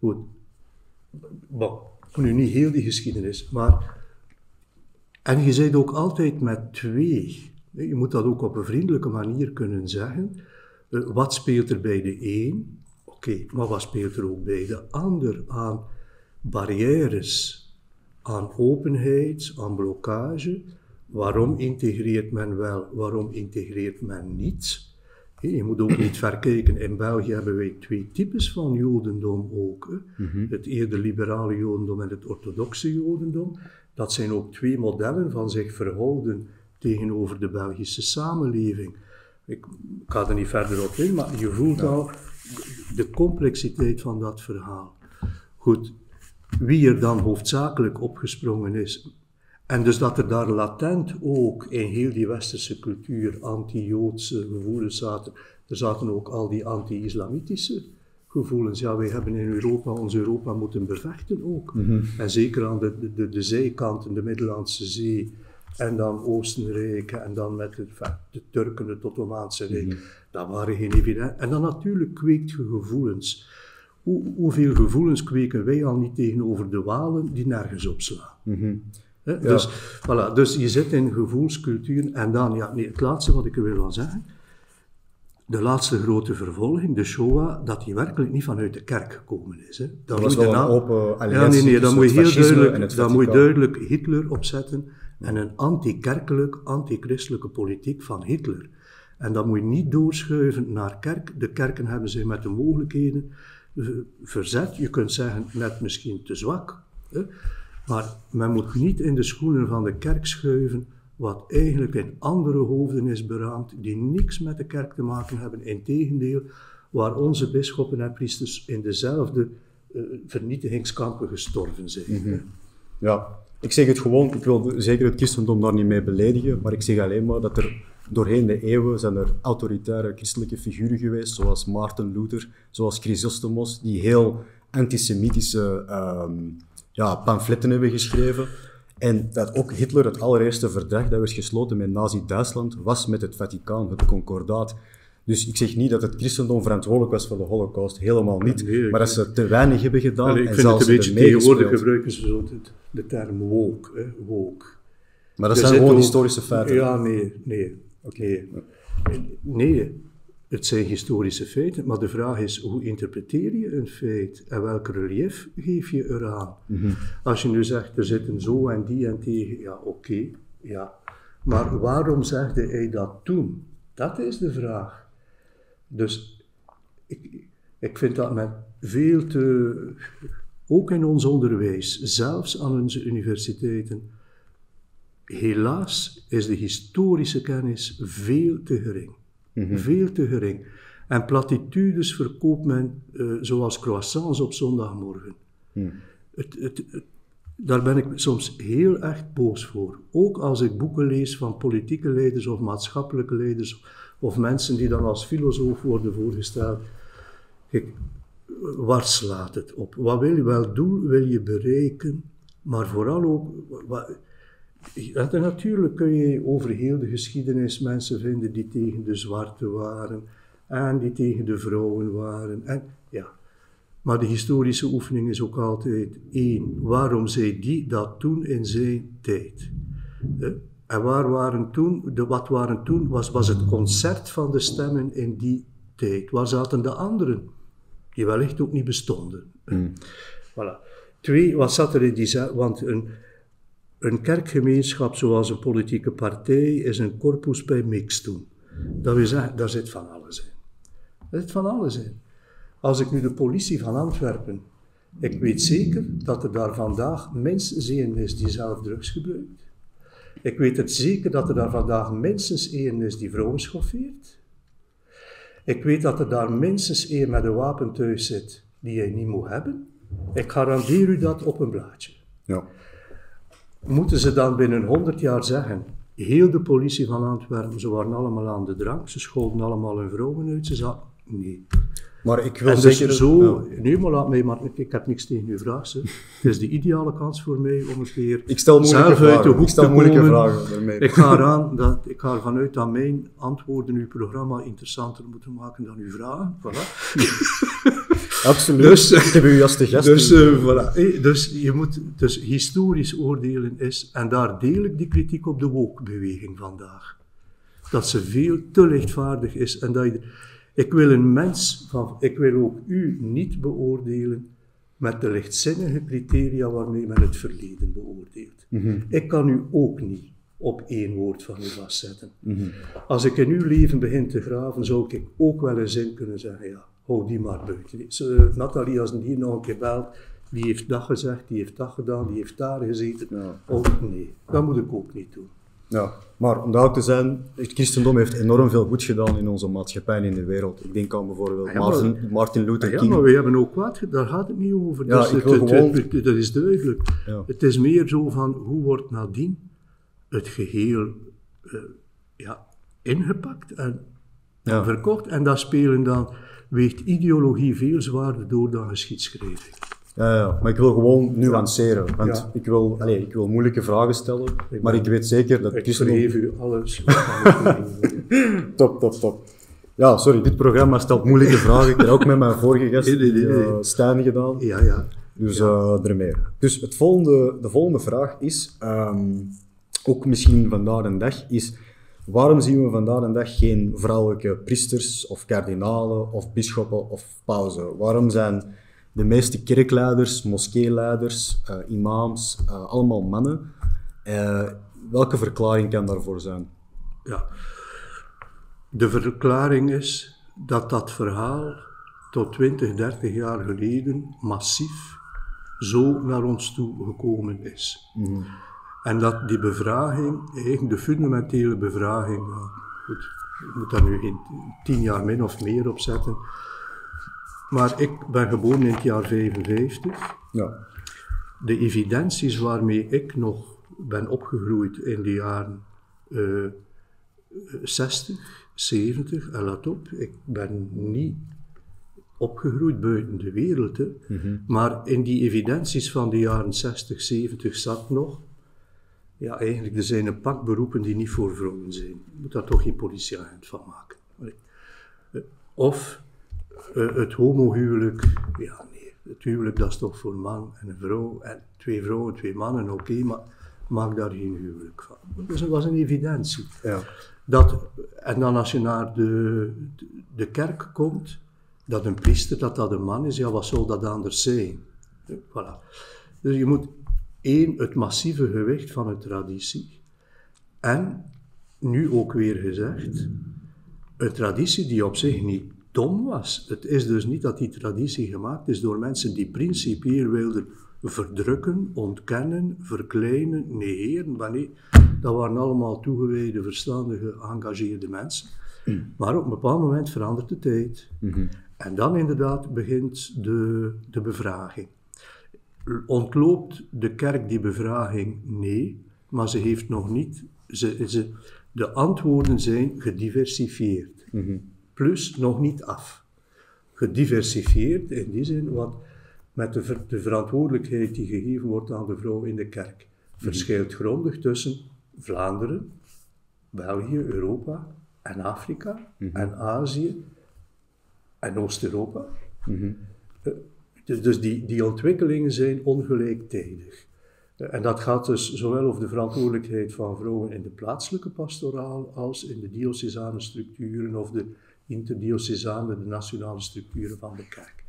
Goed. Bon, nu niet heel die geschiedenis, maar... En je bent ook altijd met twee. Je moet dat ook op een vriendelijke manier kunnen zeggen. Uh, wat speelt er bij de een? Oké, okay, maar wat speelt er ook bij de ander aan barrières, aan openheid, aan blokkage? Waarom integreert men wel, waarom integreert men niet? Je moet ook niet verkijken. In België hebben wij twee types van jodendom ook. Hè. Mm-hmm. Het eerder liberale jodendom en het orthodoxe jodendom. Dat zijn ook twee modellen van zich verhouden tegenover de Belgische samenleving. Ik ga er niet verder op in, maar je voelt ja. al de complexiteit van dat verhaal. Goed, wie er dan hoofdzakelijk opgesprongen is... En dus dat er daar latent ook in heel die westerse cultuur anti-Joodse gevoelens zaten. Er zaten ook al die anti-islamitische gevoelens. Ja, wij hebben in Europa ons Europa moeten bevechten ook. Mm-hmm. En zeker aan de, de, de zijkanten, de Middellandse Zee en dan Oostenrijk en dan met de, de Turken, het Ottomaanse Rijk. Mm-hmm. Dat waren geen evident. En dan natuurlijk kweekt je gevoelens. Hoe, hoeveel gevoelens kweken wij al niet tegenover de Walen die nergens opslaan? Mm-hmm. He, dus, ja. voilà, dus je zit in gevoelscultuur en dan, ja, nee, het laatste wat ik er wil zeggen, de laatste grote vervolging, de Shoah, dat die werkelijk niet vanuit de kerk gekomen is. Hè. Dan dat was wel een open alliantie. Ja, nee, nee, dan moet je heel duidelijk, dan moet je duidelijk Hitler opzetten en een anti-kerkelijk, anti-christelijke politiek van Hitler. En dat moet je niet doorschuiven naar kerk. De kerken hebben zich met de mogelijkheden verzet. Je kunt zeggen, net misschien te zwak. Hè. Maar men moet niet in de schoenen van de kerk schuiven, wat eigenlijk in andere hoofden is beraamd, die niks met de kerk te maken hebben. Integendeel, waar onze bisschoppen en priesters in dezelfde uh, vernietigingskampen gestorven zijn. Mm-hmm. Ja, ik zeg het gewoon, ik wil zeker het christendom daar niet mee beledigen, maar ik zeg alleen maar dat er doorheen de eeuwen zijn er autoritaire christelijke figuren geweest, zoals Maarten Luther, zoals Chrysostomos, die heel antisemitische... Um, ja, pamfletten hebben geschreven. En dat ook Hitler, het allereerste verdrag dat werd gesloten met Nazi-Duitsland, was met het Vaticaan, het concordaat. Dus ik zeg niet dat het christendom verantwoordelijk was voor de Holocaust, helemaal niet. Nee, maar dat ze te weinig hebben gedaan. Allee, ik en vind het een beetje tegenwoordig gebruiken ze zo de, de term woke, hè, woke. Maar dat er zijn gewoon ook historische feiten. Ja, nee, nee. Okay. nee. Nee, het zijn historische feiten, maar de vraag is, hoe interpreteer je een feit en welk relief geef je eraan? Mm-hmm. Als je nu zegt, er zitten zo en die en tegen, ja, oké, okay, ja. Maar waarom zegde hij dat toen? Dat is de vraag. Dus ik, ik vind dat men veel te, ook in ons onderwijs, zelfs aan onze universiteiten, helaas is de historische kennis veel te gering. Mm-hmm. Veel te gering. En platitudes verkoopt men uh, zoals croissants op zondagmorgen. Mm. Het, het, het, daar ben ik soms heel erg boos voor. Ook als ik boeken lees van politieke leiders of maatschappelijke leiders of mensen die dan als filosoof worden voorgesteld. Kijk, waar slaat het op? Wat wil je wel doen, wil je bereiken, maar vooral ook... Wat, ja, natuurlijk kun je over heel de geschiedenis mensen vinden die tegen de zwarte waren en die tegen de vrouwen waren. En, ja. Maar de historische oefening is ook altijd één. Waarom zei die dat toen in zijn tijd? En waar waren toen, de, wat waren toen, was, was het concert van de stemmen in die tijd. Waar zaten de anderen? Die wellicht ook niet bestonden. Mm. Voilà. Twee, wat zat er in die... Want een... Een kerkgemeenschap zoals een politieke partij is een corpus bij mixtum. Dat wil zeggen, daar zit van alles in. Daar zit van alles in. Als ik nu de politie van Antwerpen, ik weet zeker dat er daar vandaag minstens één is die zelf drugs gebruikt. Ik weet het zeker dat er daar vandaag minstens één is die vrouwen schoffeert. Ik weet dat er daar minstens één met een wapen thuis zit die hij niet moet hebben. Ik garandeer u dat op een blaadje. Ja. Moeten ze dan binnen honderd jaar zeggen, heel de politie van Antwerpen, ze waren allemaal aan de drank, ze scholden allemaal hun vrouwen uit, ze zaten, nee. Maar ik wil en dus zeker... zo, ja. nee, maar laat mij, maar ik, ik heb niks tegen uw vraag. Hè. Het is de ideale kans voor mij om een keer Ik stel moeilijke zelf uit de vragen. hoek Ik stel te moeilijke komen. vragen daarmee. Ik ga, eraan dat, ik ga ervan uit dat mijn antwoorden uw programma interessanter moeten maken dan uw vragen. Voilà. Absoluut. Dus, ik heb u als de gast. Dus, uh, voilà. Eh, dus, je moet, dus historisch oordelen is, en daar deel ik die kritiek op de woke-beweging vandaag, dat ze veel te lichtvaardig is en dat je... Ik wil een mens, van, ik wil ook u niet beoordelen met de lichtzinnige criteria waarmee men het verleden beoordeelt. Mm-hmm. Ik kan u ook niet op één woord van u vastzetten. Mm-hmm. Als ik in uw leven begin te graven, zou ik ook wel een zin kunnen zeggen, ja, hou die maar buiten. Ze, Nathalie, als die nog een keer belt, die heeft dat gezegd, die heeft dat gedaan, die heeft daar gezeten. Ja. Oh nee, dat moet ik ook niet doen. Ja, maar om duidelijk te zijn, het christendom heeft enorm veel goed gedaan in onze maatschappij en in de wereld. Ik denk aan bijvoorbeeld ja, maar, Martin, Martin Luther ja, King. Ja, maar we hebben ook wat, daar gaat het niet over. Ja, dus ik het, wil het, gewoon... het, het, dat is duidelijk. Ja. Het is meer zo van, hoe wordt nadien het geheel uh, ja, ingepakt en, ja. en verkocht. En daar spelen dan, weegt ideologie veel zwaarder door dan geschiedschrijving. Ja, ja, maar ik wil gewoon nuanceren, want ja. ik, wil, allez, ik wil moeilijke vragen stellen, ik maar ik weet zeker dat... Ik christendom... vergeef u alles. top, top, top. Ja, sorry, dit programma stelt moeilijke vragen. Ik heb ook met mijn vorige gast, nee, nee, nee, nee. Uh, Stijn, gedaan. Ja, ja. Dus ja. Uh, ermee. Dus het volgende, de volgende vraag is, um, ook misschien vandaag de dag, is... Waarom zien we vandaag de dag geen vrouwelijke priesters of kardinalen of bisschoppen of pausen? Waarom zijn de meeste kerkleiders, moskeeleiders, uh, imams, uh, allemaal mannen? Uh, welke verklaring kan daarvoor zijn? Ja, de verklaring is dat dat verhaal tot twintig, dertig jaar geleden massief zo naar ons toe gekomen is. Mm-hmm. En dat die bevraging, eigenlijk de fundamentele bevraging, nou, goed, ik moet daar nu geen tien jaar min of meer op zetten, maar ik ben geboren in het jaar vijfenvijftig. Ja. De evidenties waarmee ik nog ben opgegroeid in de jaren uh, zestig, zeventig, en let op, ik ben niet opgegroeid buiten de wereld, hè. Mm-hmm. Maar in die evidenties van de jaren zestig, zeventig zat nog, ja, eigenlijk, er zijn een pak beroepen die niet voor vrouwen zijn. Je moet daar toch geen politieagent van maken. Of uh, het homohuwelijk, ja nee, het huwelijk dat is toch voor een man en een vrouw, en twee vrouwen, twee mannen, oké, okay, maar maak daar geen huwelijk van. Dus dat was een evidentie. Ja. Dat, en dan als je naar de, de kerk komt, dat een priester, dat dat een man is, ja, wat zou dat anders zijn? Voilà. Dus je moet... Eén, het massieve gewicht van de traditie. En, nu ook weer gezegd, een traditie die op zich niet dom was. Het is dus niet dat die traditie gemaakt is door mensen die principieel wilden verdrukken, ontkennen, verkleinen, negeren. Maar nee, dat waren allemaal toegewijde, verstandige, geëngageerde mensen. Mm. Maar op een bepaald moment verandert de tijd. Mm-hmm. En dan inderdaad begint de, de bevraging. Ontloopt de kerk die bevraging? Nee, maar ze heeft nog niet... Ze, ze, de antwoorden zijn gediversifieerd. Mm-hmm. Plus nog niet af. Gediversifieerd in die zin, wat met de, ver, de verantwoordelijkheid die gegeven wordt aan de vrouw in de kerk mm-hmm. verschilt grondig tussen Vlaanderen, België, Europa en Afrika mm-hmm. en Azië en Oost-Europa. Mm-hmm. Uh, Dus die, die ontwikkelingen zijn ongelijktijdig. En dat gaat dus zowel over de verantwoordelijkheid van vrouwen in de plaatselijke pastoraal als in de diocesane structuren of de interdiocesane, de nationale structuren van de kerk.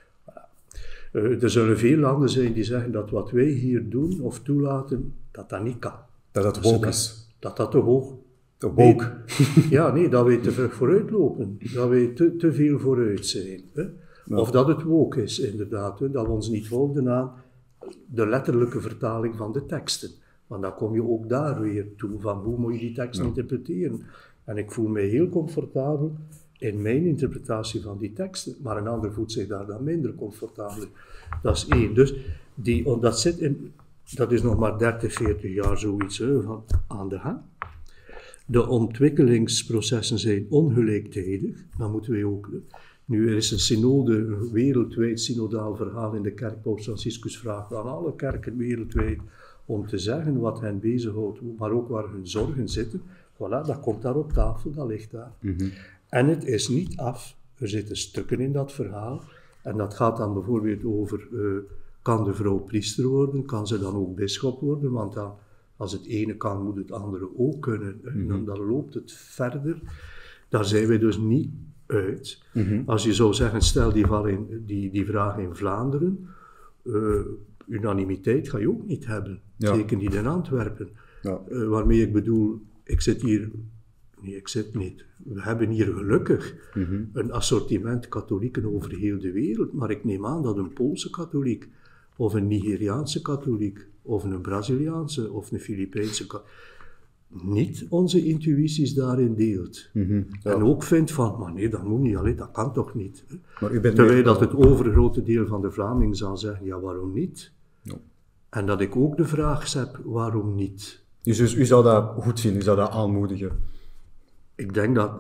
Uh, er zullen veel landen zijn die zeggen dat wat wij hier doen of toelaten, dat dat niet kan. Dat dat woke is. Dat dat te hoog Te woke. Nee, ja, nee, dat wij te ver vooruit lopen. Dat wij te, te veel vooruit zijn. Hè? Ja. Of dat het woke is, inderdaad. Hè? Dat we ons niet houden aan de letterlijke vertaling van de teksten. Want dan kom je ook daar weer toe, van hoe moet je die teksten ja. interpreteren. En ik voel mij heel comfortabel in mijn interpretatie van die teksten, maar een ander voelt zich daar dan minder comfortabel. Dat is één. Dus die, dat, zit in, dat is nog maar dertig, veertig jaar zoiets hè, van, aan de gang. de ontwikkelingsprocessen zijn ongelijktijdig, dan moeten wij ook... Nu, er is een synode, een wereldwijd synodaal verhaal in de kerk. Paus Franciscus vraagt aan alle kerken wereldwijd om te zeggen wat hen bezighoudt, maar ook waar hun zorgen zitten. Voilà, dat komt daar op tafel, dat ligt daar. Mm-hmm. En het is niet af. Er zitten stukken in dat verhaal. En dat gaat dan bijvoorbeeld over, uh, kan de vrouw priester worden? Kan ze dan ook bisschop worden? Want dan, als het ene kan, moet het andere ook kunnen. Mm-hmm. Dan, dan loopt het verder. Daar zijn wij dus niet uit. Mm-hmm. Als je zou zeggen, stel die, in, die, die vraag in Vlaanderen, uh, unanimiteit ga je ook niet hebben. Ja. Zeker niet in Antwerpen. Ja. Uh, waarmee ik bedoel, ik zit hier... Nee, ik zit niet. We hebben hier gelukkig mm-hmm. een assortiment katholieken over heel de wereld, maar ik neem aan dat een Poolse katholiek, of een Nigeriaanse katholiek, of een Braziliaanse, of een Filipijnse katholiek, niet onze intuïties daarin deelt. Mm-hmm. Ja. En ook vindt van, maar nee, dat moet niet, allee, dat kan toch niet. Maar u bent Terwijl dat het overgrote deel van de Vlamingen zal zeggen, ja, waarom niet? Ja. En dat ik ook de vraag heb, waarom niet? Dus, dus u zou dat goed vinden, u zou dat aanmoedigen? Ik denk dat,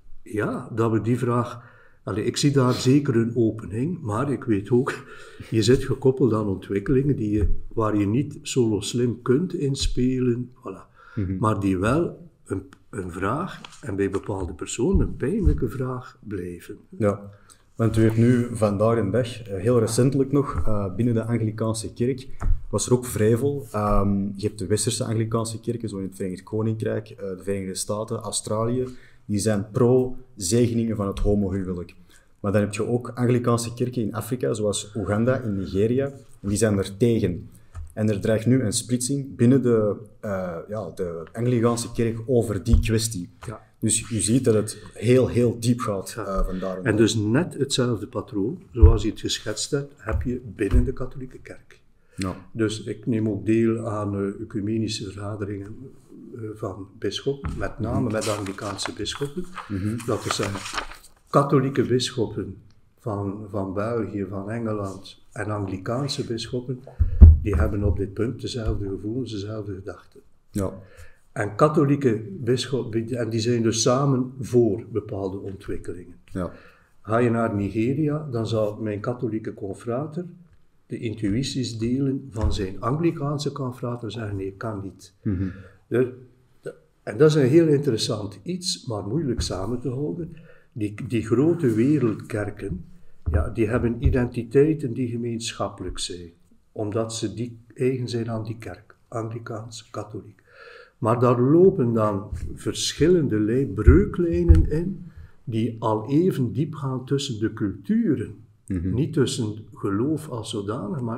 ja, dat we die vraag... Allee, ik zie daar zeker een opening, maar ik weet ook, je zit gekoppeld aan ontwikkelingen die je, waar je niet solo slim kunt inspelen, voilà. Mm-hmm. Maar die wel een, een vraag, en bij bepaalde personen een pijnlijke vraag blijven. Ja, want u heeft nu vandaag en dag, heel recentelijk nog, uh, binnen de Anglicaanse kerk, was er ook vrevel. Um, je hebt de westerse Anglicaanse kerken, zo in het Verenigd Koninkrijk, uh, de Verenigde Staten, Australië, die zijn pro-zegeningen van het homohuwelijk. Maar dan heb je ook Anglicaanse kerken in Afrika, zoals Oeganda in Nigeria, en die zijn er tegen. En er dreigt nu een splitsing binnen de, uh, ja, de Anglicaanse kerk over die kwestie. Ja. Dus u ziet dat het heel, heel diep gaat uh, vandaar. En dus net hetzelfde patroon, zoals je het geschetst hebt, heb je binnen de katholieke kerk. Ja. Dus ik neem ook deel aan uh, ecumenische vergaderingen uh, van bisschoppen, met name mm-hmm. met Anglicaanse bisschoppen. Mm-hmm. Dat is zeggen, katholieke bisschoppen van, van België, van Engeland en Anglicaanse bisschoppen, die hebben op dit punt dezelfde gevoelens, dezelfde gedachten. Ja. En katholieke bisschoppen, en die zijn dus samen voor bepaalde ontwikkelingen. Ja. Ga je naar Nigeria, dan zal mijn katholieke confrater de intuïties delen van zijn Anglicaanse confrater en zeggen, nee, kan niet. Mm-hmm. De, de, en dat is een heel interessant iets, maar moeilijk samen te houden. Die, die grote wereldkerken, ja, die hebben identiteiten die gemeenschappelijk zijn, omdat ze die eigen zijn aan die kerk, Anglicaans, katholiek. Maar daar lopen dan verschillende lijn, breuklijnen in, die al even diep gaan tussen de culturen. Mm-hmm. Niet tussen geloof als zodanig, maar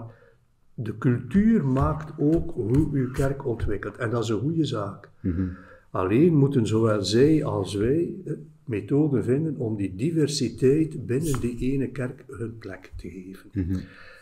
de cultuur maakt ook hoe uw kerk ontwikkelt. En dat is een goede zaak. Mm-hmm. Alleen moeten zowel zij als wij methoden vinden om die diversiteit binnen die ene kerk hun plek te geven. Mm-hmm.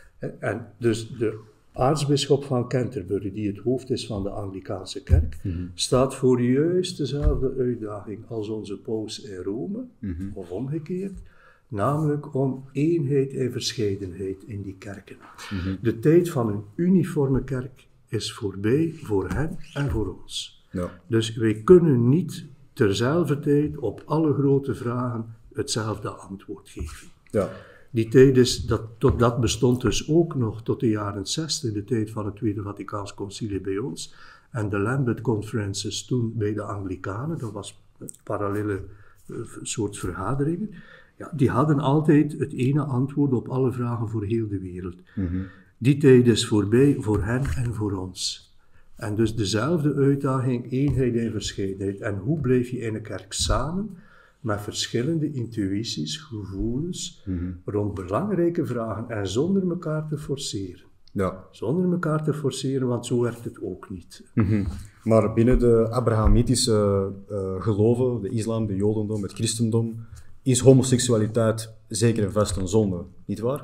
En dus de aartsbisschop van Canterbury, die het hoofd is van de Anglicaanse kerk, mm-hmm. staat voor juist dezelfde uitdaging als onze paus in Rome, mm-hmm. of omgekeerd, namelijk om eenheid en verscheidenheid in die kerken. Mm-hmm. De tijd van een uniforme kerk is voorbij voor hen en voor ons. Ja. Dus wij kunnen niet terzelfde tijd op alle grote vragen hetzelfde antwoord geven. Ja. Die tijd is, dat, tot, dat bestond dus ook nog tot de jaren zestig, de tijd van het Tweede Vaticaans Concilie bij ons. En de Lambeth Conferences toen bij de Anglicanen, dat was een parallele uh, soort vergaderingen. Ja, die hadden altijd het ene antwoord op alle vragen voor heel de wereld. Mm-hmm. Die tijd is voorbij voor hen en voor ons. En dus dezelfde uitdaging, eenheid en verscheidenheid. En hoe blijf je in een kerk samen met verschillende intuïties, gevoelens, mm-hmm. rond belangrijke vragen en zonder elkaar te forceren. Ja. Zonder elkaar te forceren, want zo werkt het ook niet. Mm-hmm. Maar binnen de Abrahamitische uh, geloven, de islam, de jodendom, het christendom, is homoseksualiteit zeker en vast een zonde, niet waar?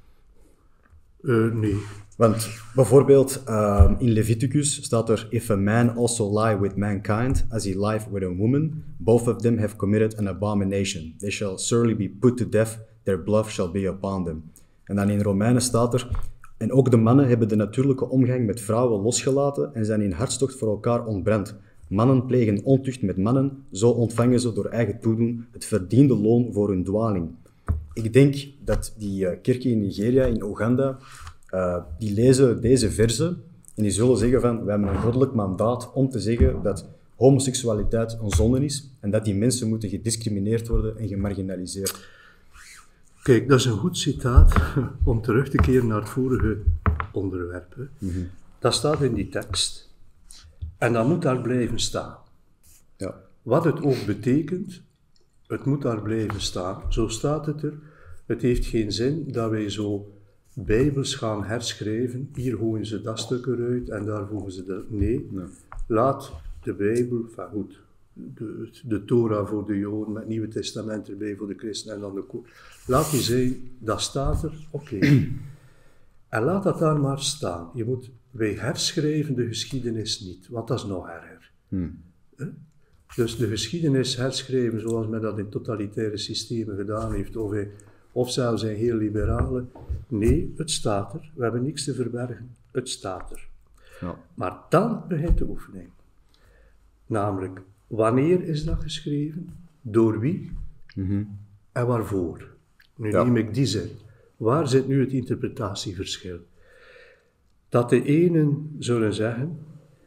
Uh, nee. Want bijvoorbeeld uh, in Leviticus staat er: If a man also lie with mankind as he lied with a woman, both of them have committed an abomination. They shall surely be put to death, their blood shall be upon them. En dan in Romeinen staat er: En ook de mannen hebben de natuurlijke omgang met vrouwen losgelaten en zijn in hartstocht voor elkaar ontbrand. Mannen plegen ontucht met mannen, zo ontvangen ze door eigen toedoen het verdiende loon voor hun dwaling. Ik denk dat die uh, kerken in Nigeria, in Oeganda, uh, die lezen deze verzen en die zullen zeggen van, we hebben een goddelijk mandaat om te zeggen dat homoseksualiteit een zonde is en dat die mensen moeten gediscrimineerd worden en gemarginaliseerd. Kijk, dat is een goed citaat om terug te keren naar het vorige onderwerp. Hè. Mm-hmm. Dat staat in die tekst. En dat moet daar blijven staan. Ja. Wat het ook betekent, het moet daar blijven staan. Zo staat het er. Het heeft geen zin dat wij zo bijbels gaan herschrijven. Hier gooien ze dat stuk eruit en daar voegen ze dat. Nee, ja. Laat de Bijbel, van goed, de, de Torah voor de Joden, met het Nieuwe Testament erbij voor de christenen en dan de Koran. Laat die zijn, dat staat er, oké. Okay. En laat dat daar maar staan. Je moet, wij herschrijven de geschiedenis niet, want dat is nog erger. Hmm. Huh? Dus de geschiedenis herschrijven zoals men dat in totalitaire systemen gedaan heeft, of, in, of zelfs in heel liberale. Nee, het staat er. We hebben niks te verbergen. Het staat er. Ja. Maar dan begint de oefening. Namelijk, wanneer is dat geschreven? Door wie? Mm-hmm. En waarvoor? Nu ja. neem ik die zin. Waar zit nu het interpretatieverschil? Dat de enen zullen zeggen,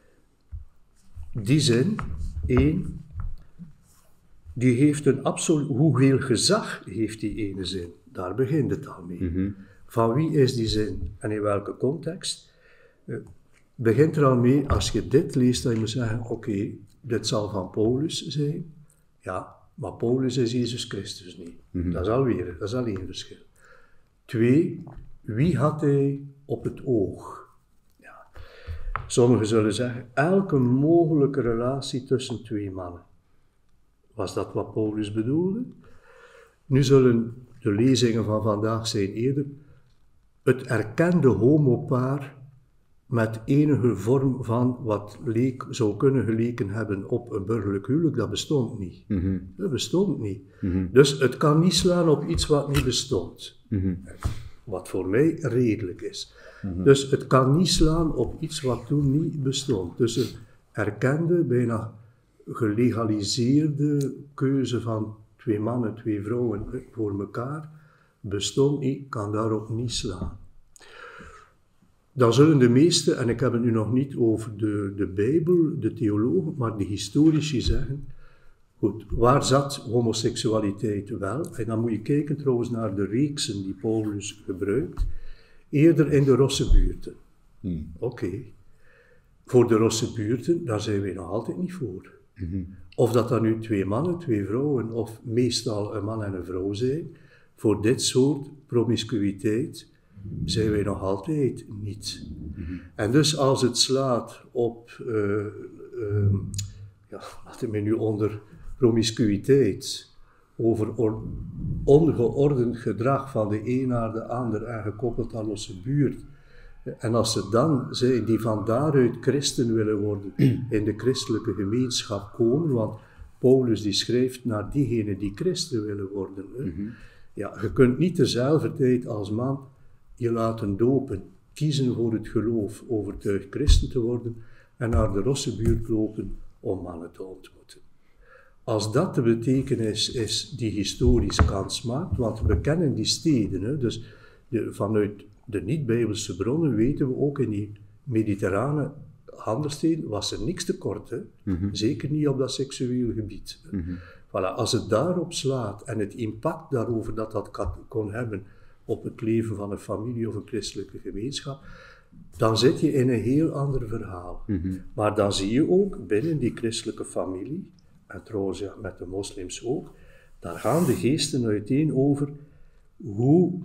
die zin, één, die heeft een absoluut, hoeveel gezag heeft die ene zin? Daar begint het al mee. Mm-hmm. Van wie is die zin en in welke context? Uh, begint er al mee, als je dit leest, dat je moet zeggen, oké, okay, dit zal van Paulus zijn. Ja, maar Paulus is Jezus Christus niet. Mm-hmm. Dat is alweer, dat is al één verschil. Twee, wie had hij op het oog? Ja. Sommigen zullen zeggen, elke mogelijke relatie tussen twee mannen. Was dat wat Paulus bedoelde? Nu zullen de lezingen van vandaag zijn eerder het erkende homopaar met enige vorm van wat leek, zou kunnen geleken hebben op een burgerlijk huwelijk, dat bestond niet. Mm-hmm. Dat bestond niet. Mm-hmm. Dus het kan niet slaan op iets wat niet bestond. Mm-hmm. Wat voor mij redelijk is. Mm-hmm. Dus het kan niet slaan op iets wat toen niet bestond. Dus een erkende, bijna gelegaliseerde keuze van twee mannen, twee vrouwen voor elkaar bestond niet, kan daarop niet slaan. Dan zullen de meesten, en ik heb het nu nog niet over de, de Bijbel, de theologen, maar de historici zeggen, goed, waar zat homoseksualiteit wel? En dan moet je kijken trouwens naar de reeksen die Paulus gebruikt, eerder in de Rossebuurten. Hmm. Oké, okay. Voor de Rossebuurten, daar zijn wij nog altijd niet voor. Mm-hmm. Of dat dan nu twee mannen, twee vrouwen, of meestal een man en een vrouw zijn, voor dit soort promiscuïteit zijn wij nog altijd niet. Mm-hmm. En dus als het slaat op, uh, uh, ja, laten we nu onder promiscuïteit, over or- ongeordend gedrag van de een naar de ander en gekoppeld aan losse buurt, en als ze dan zijn die van daaruit christen willen worden, in de christelijke gemeenschap komen, want Paulus die schrijft naar diegenen die christen willen worden. Mm-hmm. Ja, je kunt niet dezelfde tijd als man je laten dopen, kiezen voor het geloof, overtuigd christen te worden en naar de Rossebuurt lopen om mannen te ontmoeten. Als dat de betekenis is die historisch kans maakt, want we kennen die steden, hè, dus de, vanuit de niet-bijbelse bronnen weten we ook in die mediterrane handelssteden was er niks tekort, hè? Mm-hmm. Zeker niet op dat seksueel gebied. Mm-hmm. Voilà, als het daarop slaat en het impact daarover dat dat kan, kon hebben op het leven van een familie of een christelijke gemeenschap, dan zit je in een heel ander verhaal. Mm-hmm. Maar dan zie je ook binnen die christelijke familie, en trouwens ja, met de moslims ook, daar gaan de geesten uiteen over hoe,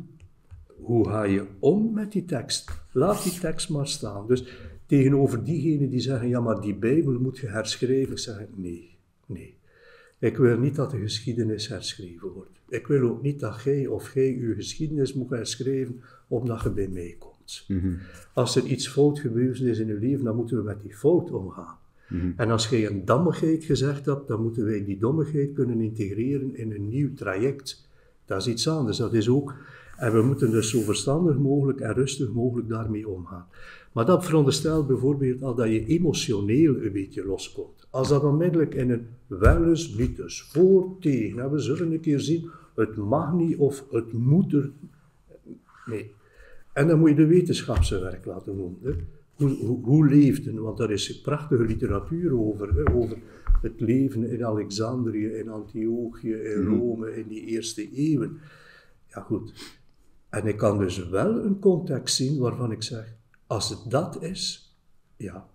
hoe ga je om met die tekst. Laat die tekst maar staan. Dus tegenover diegenen die zeggen, ja maar die Bijbel moet je herschrijven, zeggen nee, nee. Ik wil niet dat de geschiedenis herschreven wordt. Ik wil ook niet dat jij of jij uw geschiedenis moet herschrijven omdat je bij mij komt. Mm-hmm. Als er iets fout gebeurd is in je leven, dan moeten we met die fout omgaan. Mm-hmm. En als jij een dommigheid gezegd hebt, dan moeten wij die dommigheid kunnen integreren in een nieuw traject. Dat is iets anders. Dat is ook, En we moeten dus zo verstandig mogelijk en rustig mogelijk daarmee omgaan. Maar dat veronderstelt bijvoorbeeld al dat je emotioneel een beetje loskomt. Als dat onmiddellijk in een wel eens, niet eens, voor, tegen, en we zullen een keer zien, het mag niet of het moet er. Nee. En dan moet je de wetenschap zijn werk laten doen. Hè. Hoe, hoe, hoe leefden, want daar is prachtige literatuur over, hè, over het leven in Alexandrië, in Antiochië, in Rome, in die eerste eeuwen. Ja goed, en ik kan dus wel een context zien waarvan ik zeg, als het dat is, ja.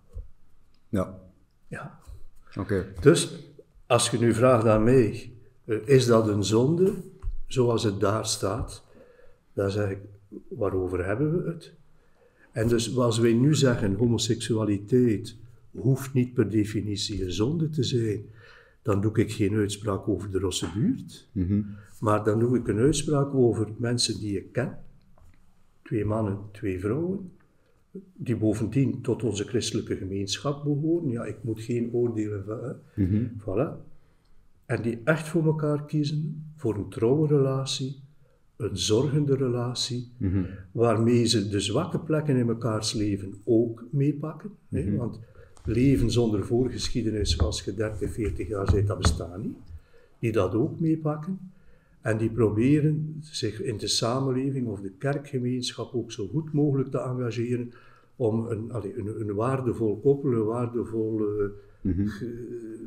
Ja. Ja. Oké. Okay. Dus, als je nu vraagt aan mij, uh, is dat een zonde, zoals het daar staat, dan zeg ik, waarover hebben we het? En dus, als wij nu zeggen, homoseksualiteit hoeft niet per definitie een zonde te zijn, dan doe ik geen uitspraak over de Rosse buurt, mm-hmm. maar dan doe ik een uitspraak over mensen die ik ken, twee mannen, twee vrouwen, die bovendien tot onze christelijke gemeenschap behoren. Ja, ik moet geen oordelen van, mm-hmm. voilà. En die echt voor elkaar kiezen, voor een trouwe relatie, een zorgende relatie, mm-hmm. waarmee ze de zwakke plekken in mekaars leven ook meepakken. Mm-hmm. Hè? Want leven zonder voorgeschiedenis, als je dertig, veertig jaar bent, dat bestaat niet. Die dat ook meepakken. En die proberen zich in de samenleving of de kerkgemeenschap ook zo goed mogelijk te engageren om een, allez, een, een waardevol koppel, een waardevol uh, mm-hmm. ge,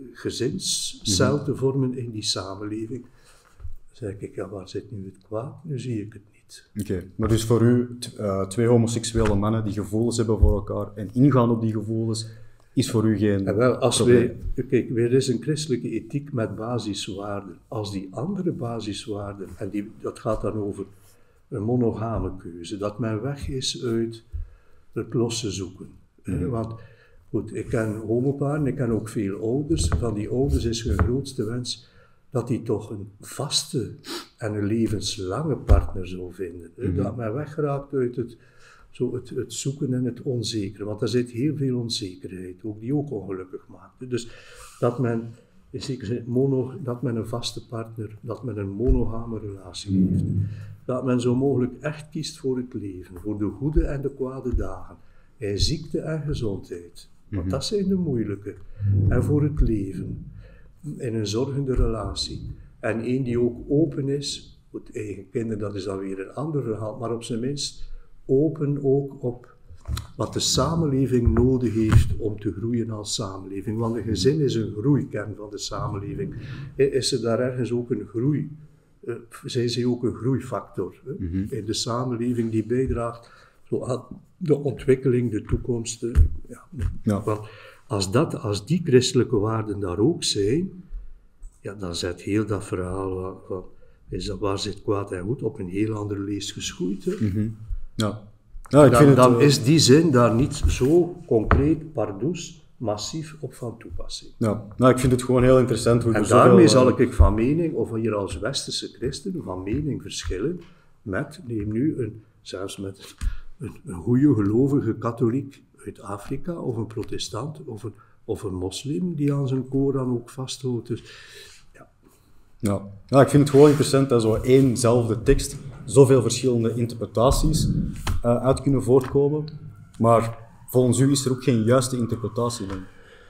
gezinscel mm-hmm. te vormen in die samenleving. Dan zeg ik, ja, waar zit nu het kwaad? Nu zie ik het niet. Oké, okay. Maar dus voor u, t- uh, twee homoseksuele mannen die gevoelens hebben voor elkaar en ingaan op die gevoelens, is voor u geen en wel, als probleem? wij, kijk, er is een christelijke ethiek met basiswaarden. Als die andere basiswaarden, en die, dat gaat dan over een monogame keuze, dat men weg is uit het losse zoeken. Mm-hmm. Want, goed, ik ken homoparen, ik ken ook veel ouders. Van die ouders is hun grootste wens dat die toch een vaste en een levenslange partner zou vinden. Mm-hmm. Dat men weggeraakt uit het, zo het, het zoeken en het onzekere. Want daar zit heel veel onzekerheid, ook die ook ongelukkig maakt. Dus dat men, in zekere zin, mono, dat men een vaste partner, dat men een monogame relatie mm-hmm. heeft. Dat men zo mogelijk echt kiest voor het leven, voor de goede en de kwade dagen. In ziekte en gezondheid. Want mm-hmm. dat zijn de moeilijke. En voor het leven. In een zorgende relatie. En één die ook open is, voor het eigen kinderen, dat is dan weer een ander verhaal, maar op zijn minst open ook op wat de samenleving nodig heeft om te groeien als samenleving. Want een gezin is een groeikern van de samenleving. Is er daar ergens ook een groei? Uh, zijn ze ook een groeifactor uh, mm-hmm. in de samenleving die bijdraagt zo aan de ontwikkeling, de toekomst. Uh, ja. Ja. Want als, dat, als die christelijke waarden daar ook zijn, ja, dan zet heel dat verhaal van, van is dat, waar zit kwaad en goed op een heel andere leest geschoeid. Mm-hmm. Ja. Ja, ik dan vind dan het, uh... is die zin daar niet zo concreet, pardoes, massief op van toepassing. Ja, nou, ik vind het gewoon heel interessant hoe en er daarmee zoveel, zal ik van mening, of hier als westerse christen, van mening verschillen met, neem nu een, zelfs met een, een goede gelovige katholiek uit Afrika, of een protestant, of een, of een moslim die aan zijn Koran ook vasthoudt. Dus, ja. Ja. Ja, ik vind het gewoon interessant dat zo éénzelfde tekst zoveel verschillende interpretaties uh, uit kunnen voortkomen, maar volgens u is er ook geen juiste interpretatie van.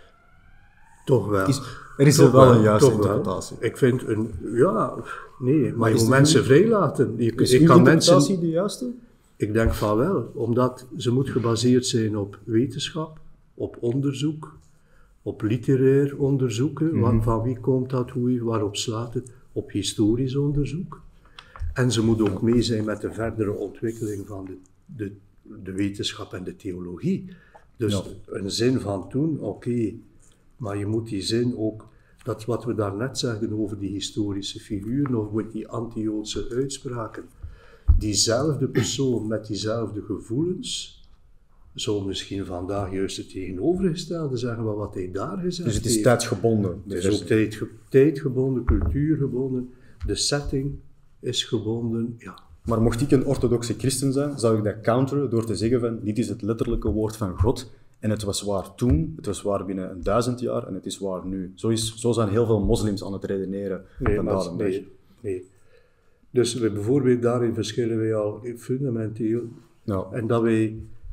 Toch wel. Is, er is toch er wel, wel een juiste toch interpretatie. Wel. Ik vind een, ja, nee, maar, maar je moet uw, mensen vrijlaten. Je, is ik uw kan interpretatie mensen, de juiste? Ik denk van wel, omdat ze moet gebaseerd zijn op wetenschap, op onderzoek, op literair onderzoeken, mm-hmm. van, van wie komt dat, hoe, waarop slaat het, op historisch onderzoek. En ze moet ook mee zijn met de verdere ontwikkeling van de, de, de wetenschap en de theologie. Dus ja. een zin van toen, oké, okay, maar je moet die zin ook, dat wat we daarnet zeggen over die historische figuren, of met die anti-Joodse uitspraken, diezelfde persoon met diezelfde gevoelens, zou misschien vandaag juist het tegenovergestelde zeggen van wat hij daar gezegd heeft. Dus het is heeft. tijdsgebonden. Het is ook tijdge, tijdgebonden, cultuurgebonden, de setting is gebonden, ja. Maar mocht ik een orthodoxe christen zijn, zou ik dat counteren door te zeggen van, dit is het letterlijke woord van God en het was waar toen, het was waar binnen een duizend jaar en het is waar nu. Zo, is, zo zijn heel veel moslims aan het redeneren nee, vandaag de dag. Nee, nee. Dus we, bijvoorbeeld daarin verschillen wij al fundamenteel. Ja. En dat wij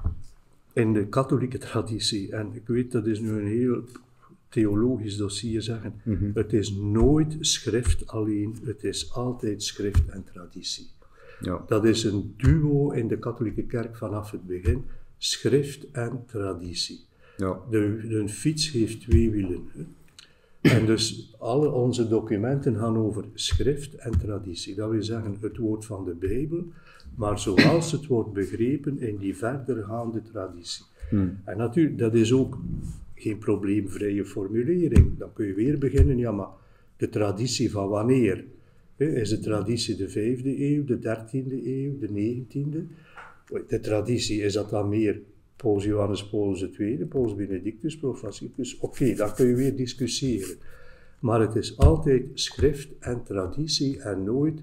in de katholieke traditie, en ik weet dat is nu een heel theologisch dossier zeggen, mm-hmm. het is nooit schrift alleen, het is altijd schrift en traditie. Ja. Dat is een duo in de katholieke kerk vanaf het begin, schrift en traditie. Ja. De, de een fiets heeft twee wielen. Hè. En dus alle onze documenten gaan over schrift en traditie. Dat wil zeggen het woord van de Bijbel, maar zoals het wordt begrepen in die verdergaande traditie. Hmm. En natuurlijk, dat is ook geen probleemvrije formulering. Dan kun je weer beginnen, ja maar de traditie van wanneer? Is de traditie de vijfde eeuw, de dertiende eeuw, de negentiende? De traditie, is dat dan meer Paus Johannes Paulus de Tweede, Paus Benedictus, Paus Franciscus? Oké, okay, dan kun je weer discussiëren. Maar het is altijd schrift en traditie en nooit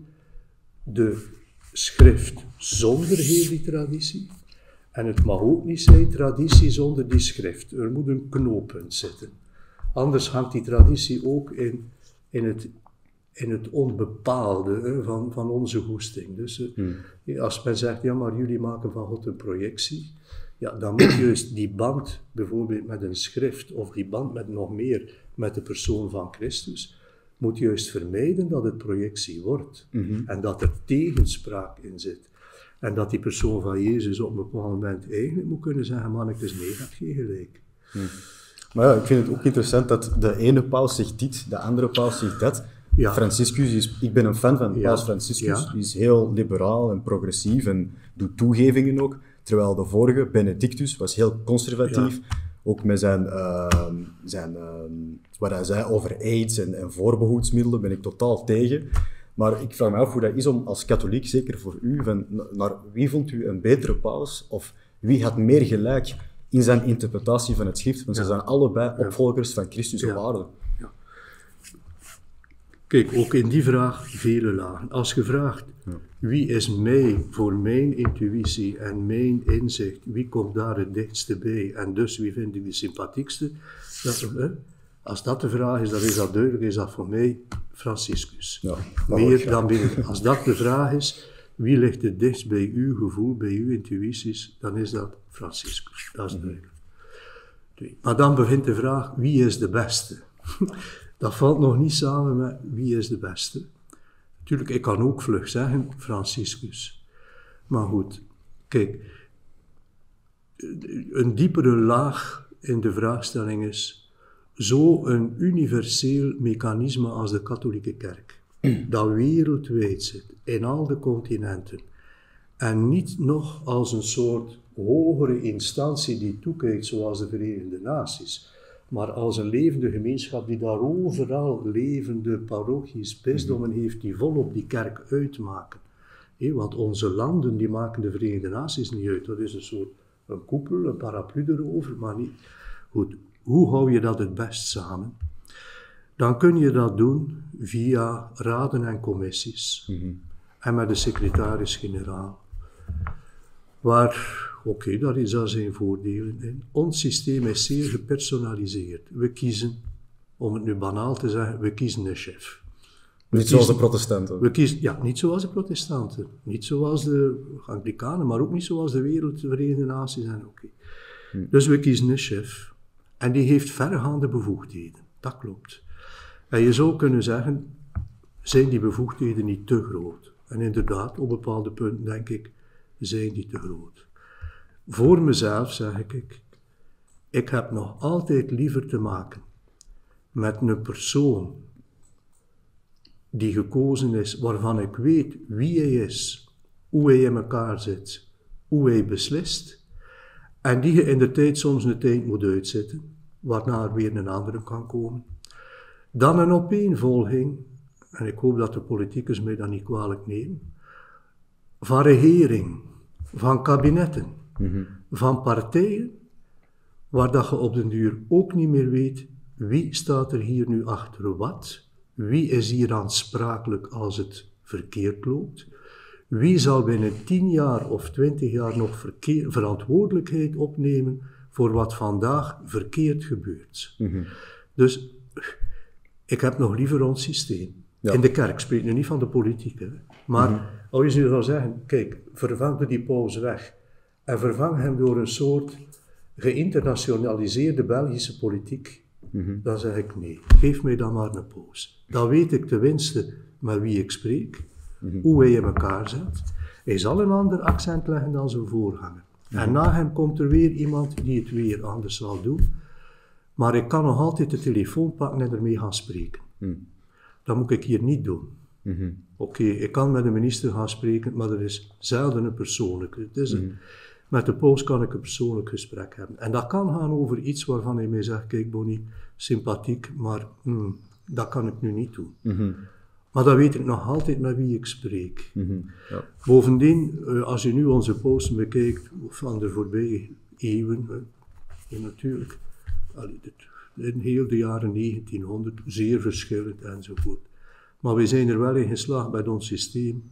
de schrift zonder heel die traditie. En het mag ook niet zijn traditie zonder die schrift. Er moet een knooppunt zitten. Anders hangt die traditie ook in, in, het, in het onbepaalde hè, van, van onze goesting. Dus uh, hmm. als men zegt, ja maar jullie maken van God een projectie, ja, dan moet juist die band bijvoorbeeld met een schrift of die band met nog meer met de persoon van Christus, moet juist vermijden dat het projectie wordt. Mm-hmm. En dat er tegenspraak in zit. En dat die persoon van Jezus op een bepaald moment eigenlijk moet kunnen zeggen, mannetjes, nee, dat geen gelijk. Hmm. Maar ja, ik vind het ook interessant dat de ene paus zegt dit, de andere paus zegt dat. Ja. Franciscus is, ik ben een fan van ja. Paus Franciscus, ja. die is heel liberaal en progressief en doet toegevingen ook. Terwijl de vorige, Benedictus, was heel conservatief. Ja. Ook met zijn, uh, zijn uh, wat hij zei over AIDS en, en voorbehoedsmiddelen ben ik totaal tegen. Maar ik vraag me af hoe dat is om als katholiek, zeker voor u, van, naar wie vond u een betere paus? Of wie had meer gelijk in zijn interpretatie van het schrift? Want ja. ze zijn allebei opvolgers ja. van Christus op ja. aarde. Ja. Kijk, ook in die vraag vele lagen. Als je vraagt, ja. wie is mij voor mijn intuïtie en mijn inzicht, wie komt daar het dichtste bij en dus wie vind ik de sympathiekste? Dat, hè? Als dat de vraag is, dan is dat duidelijk, is dat voor mij Franciscus. Ja, Meer dan binnen. Als dat de vraag is, wie ligt het dichtst bij uw gevoel, bij uw intuïties, dan is dat Franciscus. Dat is duidelijk. Mm-hmm. Maar dan begint de vraag, wie is de beste? Dat valt nog niet samen met wie is de beste. Natuurlijk, ik kan ook vlug zeggen, Franciscus. Maar goed, kijk, een diepere laag in de vraagstelling is, zo'n universeel mechanisme als de katholieke kerk, dat wereldwijd zit, in al de continenten, en niet nog als een soort hogere instantie die toekijkt zoals de Verenigde Naties, maar als een levende gemeenschap die daar overal levende parochies, bisdommen heeft die volop die kerk uitmaken. He, want onze landen die maken de Verenigde Naties niet uit, dat is een soort een koepel, een paraplu erover, maar niet. Goed, hoe hou je dat het best samen? Dan kun je dat doen via raden en commissies mm-hmm. en met de secretaris-generaal. Waar, oké, okay, daar is daar zijn voordelen in. Ons systeem is zeer gepersonaliseerd. We kiezen, om het nu banaal te zeggen, we kiezen een chef. We niet kiezen, zoals de protestanten? We kiezen, ja, niet zoals de protestanten. Niet zoals de Anglikanen, maar ook niet zoals de wereld, de Verenigde Naties. Oké. Okay. Hmm. Dus we kiezen een chef. En die heeft verregaande bevoegdheden. Dat klopt. En je zou kunnen zeggen, zijn die bevoegdheden niet te groot? En inderdaad, op bepaalde punten denk ik, zijn die te groot. Voor mezelf zeg ik, ik heb nog altijd liever te maken met een persoon die gekozen is, waarvan ik weet wie hij is, hoe hij in elkaar zit, hoe hij beslist, en die je in de tijd soms een tijd moet uitzetten, waarna er weer een andere kan komen. Dan een opeenvolging, en ik hoop dat de politicus mij dat niet kwalijk nemen, van regering, van kabinetten, mm-hmm. van partijen, waar dat je op den duur ook niet meer weet wie staat er hier nu achter wat, wie is hier aansprakelijk als het verkeerd loopt, wie zal binnen tien jaar of twintig jaar nog verkeer, verantwoordelijkheid opnemen voor wat vandaag verkeerd gebeurt. Mm-hmm. Dus ik heb nog liever ons systeem. Ja. In de kerk, spreekt nu niet van de politiek. Hè. Maar mm-hmm. als je nu zou zeggen, kijk, vervang we die paus weg en vervang hem door een soort geïnternationaliseerde Belgische politiek, mm-hmm. dan zeg ik nee, geef mij dan maar een paus. Dan weet ik tenminste met wie ik spreek, mm-hmm. hoe hij in elkaar zet. Hij zal een ander accent leggen dan zijn voorganger. Mm-hmm. En na hem komt er weer iemand die het weer anders zal doen. Maar ik kan nog altijd de telefoon pakken en ermee gaan spreken. Mm. Dat moet ik hier niet doen. Mm-hmm. Oké, okay, ik kan met de minister gaan spreken, maar dat is zelden een persoonlijk. Het is mm-hmm. een, met de paus kan ik een persoonlijk gesprek hebben. En dat kan gaan over iets waarvan hij mij zegt, kijk Bonnie, sympathiek, maar mm, dat kan ik nu niet doen. Mm-hmm. Maar dan weet ik nog altijd met wie ik spreek. Mm-hmm. Ja. Bovendien, als je nu onze posten bekijkt van de voorbije eeuwen, ja, natuurlijk, in heel de jaren negentienhonderd, zeer verschillend enzovoort. Maar we zijn er wel in geslaagd met ons systeem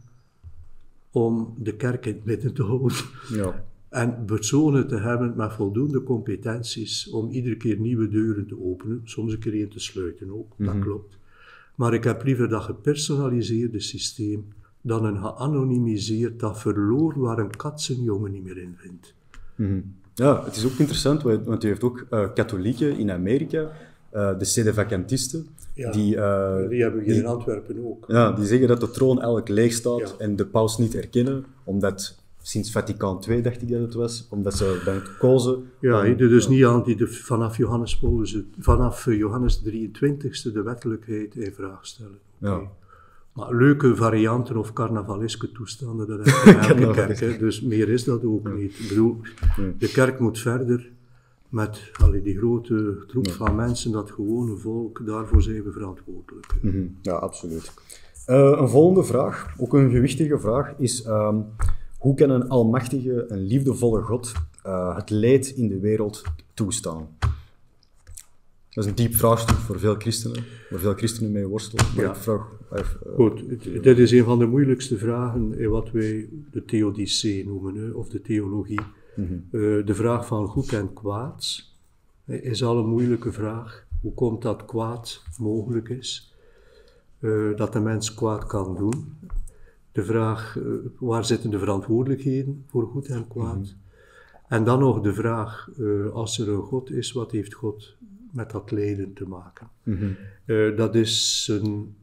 om de kerk in het midden te houden. Ja. En personen te hebben met voldoende competenties om iedere keer nieuwe deuren te openen, soms een keer een te sluiten ook, mm-hmm. dat klopt. Maar ik heb liever dat gepersonaliseerde systeem dan een geanonimiseerd dat verloor waar een kat zijn jongen niet meer in vindt. Mm-hmm. Ja, het is ook interessant, want u heeft ook uh, katholieken in Amerika, uh, de sedevacantisten. Ja, die, uh, die hebben we hier in Antwerpen ook. Ja, die zeggen dat de troon eigenlijk leeg staat ja. en de paus niet erkennen, omdat sinds Vaticaan twee, dacht ik dat het was, omdat ze dan kozen. Ja, om, dus ja. niet aan die de, vanaf Johannes Paulus, vanaf Johannes drieëntwintigste de wettelijkheid in vraag stellen. Okay. Ja. Maar leuke varianten of carnavaleske toestanden, dat heb je in elke kerk, hè? Dus meer is dat ook ja. niet. Ik bedoel, ja. de kerk moet verder met allee, die grote troep ja. van mensen, dat gewone volk, daarvoor zijn we verantwoordelijk. Mm-hmm. Ja, absoluut. Uh, een volgende vraag, ook een gewichtige vraag, is um, hoe kan een almachtige en liefdevolle God uh, het leed in de wereld toestaan? Dat is een diep vraagstuk voor veel christenen, waar veel christenen mee worstelen. Ja. Ik vraag, even, uh, Goed, het, dit is een van de moeilijkste vragen in wat wij de theodicee noemen, hè, of de theologie. Mm-hmm. Uh, de vraag van goed en kwaad is al een moeilijke vraag. Hoe komt dat kwaad mogelijk is? Uh, dat de mens kwaad kan doen. De vraag, uh, waar zitten de verantwoordelijkheden voor goed en kwaad? Mm-hmm. En dan nog de vraag, uh, als er een God is, wat heeft God met dat lijden te maken? Mm-hmm. Uh, dat is een,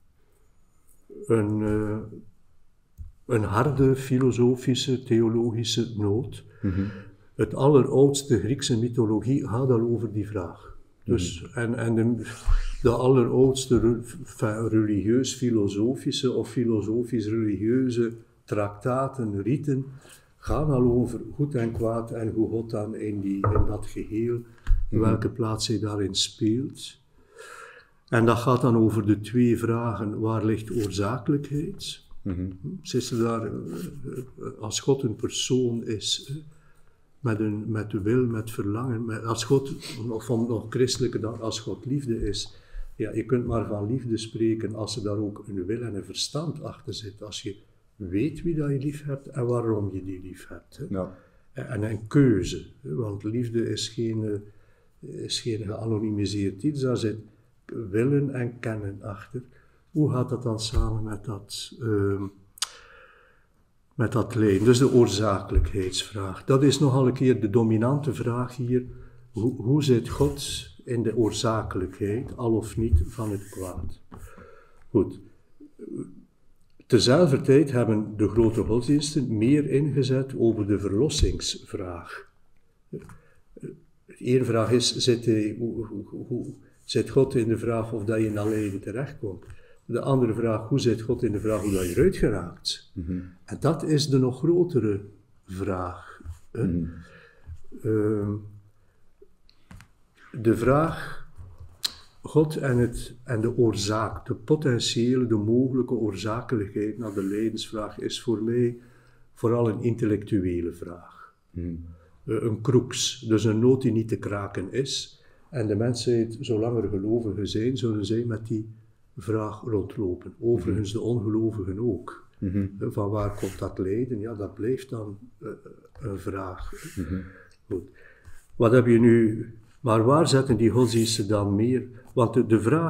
een, uh, een harde filosofische, theologische nood. Mm-hmm. Het alleroudste Griekse mythologie gaat al over die vraag. Dus, mm-hmm. En, en de, de alleroudste religieus-filosofische of filosofisch-religieuze traktaten, riten, gaan al over goed en kwaad en hoe God dan in, die, in dat geheel, mm-hmm. welke plaats hij daarin speelt. En dat gaat dan over de twee vragen, waar ligt oorzakelijkheid? Mm-hmm. Zit ze daar, als God een persoon is, met, een, met de wil, met verlangen, met, als God, of van nog christelijke dan, als God liefde is, ja, je kunt maar van liefde spreken als er daar ook een wil en een verstand achter zit, als je weet wie dat je lief hebt en waarom je die lief hebt. Hè. Ja. En een keuze, want liefde is geen, is geen geanonimiseerd iets, daar zit willen en kennen achter. Hoe gaat dat dan samen met dat, uh, met dat lijden? Dus de oorzakelijkheidsvraag. Dat is nogal een keer de dominante vraag hier. Hoe, hoe zit God in de oorzakelijkheid, al of niet, van het kwaad? Goed. Terzelfde tijd hebben de grote godsdiensten meer ingezet over de verlossingsvraag. De ene vraag is, zit, hij, hoe, hoe, hoe, zit God in de vraag of dat je in dat lijden terechtkomt? De andere vraag, hoe zit God in de vraag hoe dat je eruit geraakt? Mm-hmm. En dat is de nog grotere vraag. Mm-hmm. Uh, de vraag, God en, het, en de oorzaak, de potentiële, de mogelijke oorzakelijkheid naar de lijdensvraag is voor mij vooral een intellectuele vraag. Mm-hmm. Uh, een crux, dus een noot die niet te kraken is. En de mensheid, zolang er gelovigen zijn, zullen zij met die vraag rondlopen. Overigens de ongelovigen ook. Mm-hmm. Van waar komt dat lijden? Ja, dat blijft dan uh, een vraag. Mm-hmm. Goed. Wat heb je nu... Maar waar zetten die godsdiensten dan meer? Want de, de vraag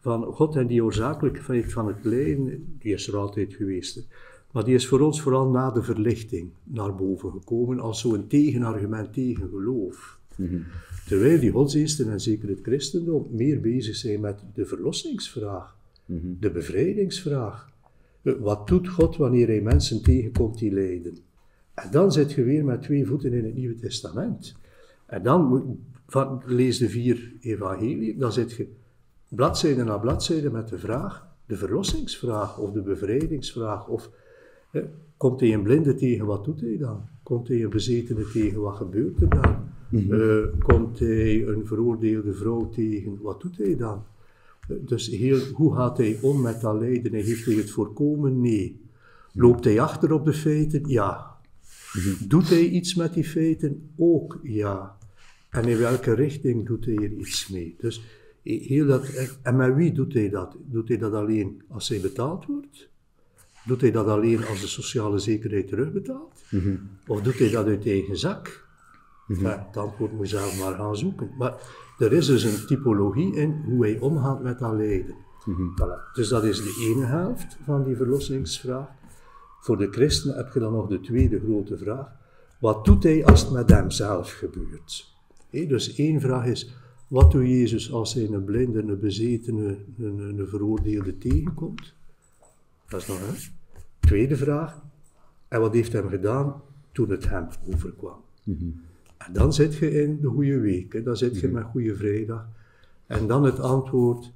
van God en die oorzakelijkheid van het lijden, die is er altijd geweest. Hè. Maar die is voor ons vooral na de verlichting naar boven gekomen als zo'n tegenargument tegen geloof. Mm-hmm. Terwijl die godsdiensten en zeker het christendom meer bezig zijn met de verlossingsvraag, mm-hmm. de bevrijdingsvraag. Wat doet God wanneer hij mensen tegenkomt die lijden? En dan zit je weer met twee voeten in het Nieuwe Testament. En dan moet, van, lees de vier evangelieën, dan zit je bladzijde na bladzijde met de vraag, de verlossingsvraag of de bevrijdingsvraag. Of, hè, komt hij een blinde tegen, wat doet hij dan? Komt hij een bezetene tegen, wat gebeurt er dan? Mm-hmm. Uh, komt hij een veroordeelde vrouw tegen, wat doet hij dan? Uh, dus heel, hoe gaat hij om met dat lijden? En heeft hij het voorkomen? Nee. Loopt hij achter op de feiten? Ja. Mm-hmm. Doet hij iets met die feiten? Ook ja. En in welke richting doet hij er iets mee? Dus heel dat, en met wie doet hij dat? Doet hij dat alleen als hij betaald wordt? Doet hij dat alleen als de sociale zekerheid terugbetaalt? Mm-hmm. Of doet hij dat uit eigen zak? Mm-hmm. Maar het antwoord moet je zelf maar gaan zoeken. Maar er is dus een typologie in hoe hij omgaat met dat lijden. Mm-hmm. Voilà. Dus dat is de ene helft van die verlossingsvraag. Voor de christenen heb je dan nog de tweede grote vraag. Wat doet hij als het met hemzelf gebeurt? He, dus één vraag is, wat doet Jezus als hij een blinde, een bezetene, een, een veroordeelde tegenkomt? Dat is nog een. Tweede vraag, en wat heeft hij gedaan toen het hem overkwam? Mm-hmm. En dan zit je in de goede week, hè? Dan zit je mm-hmm. met Goede Vrijdag. En dan het antwoord,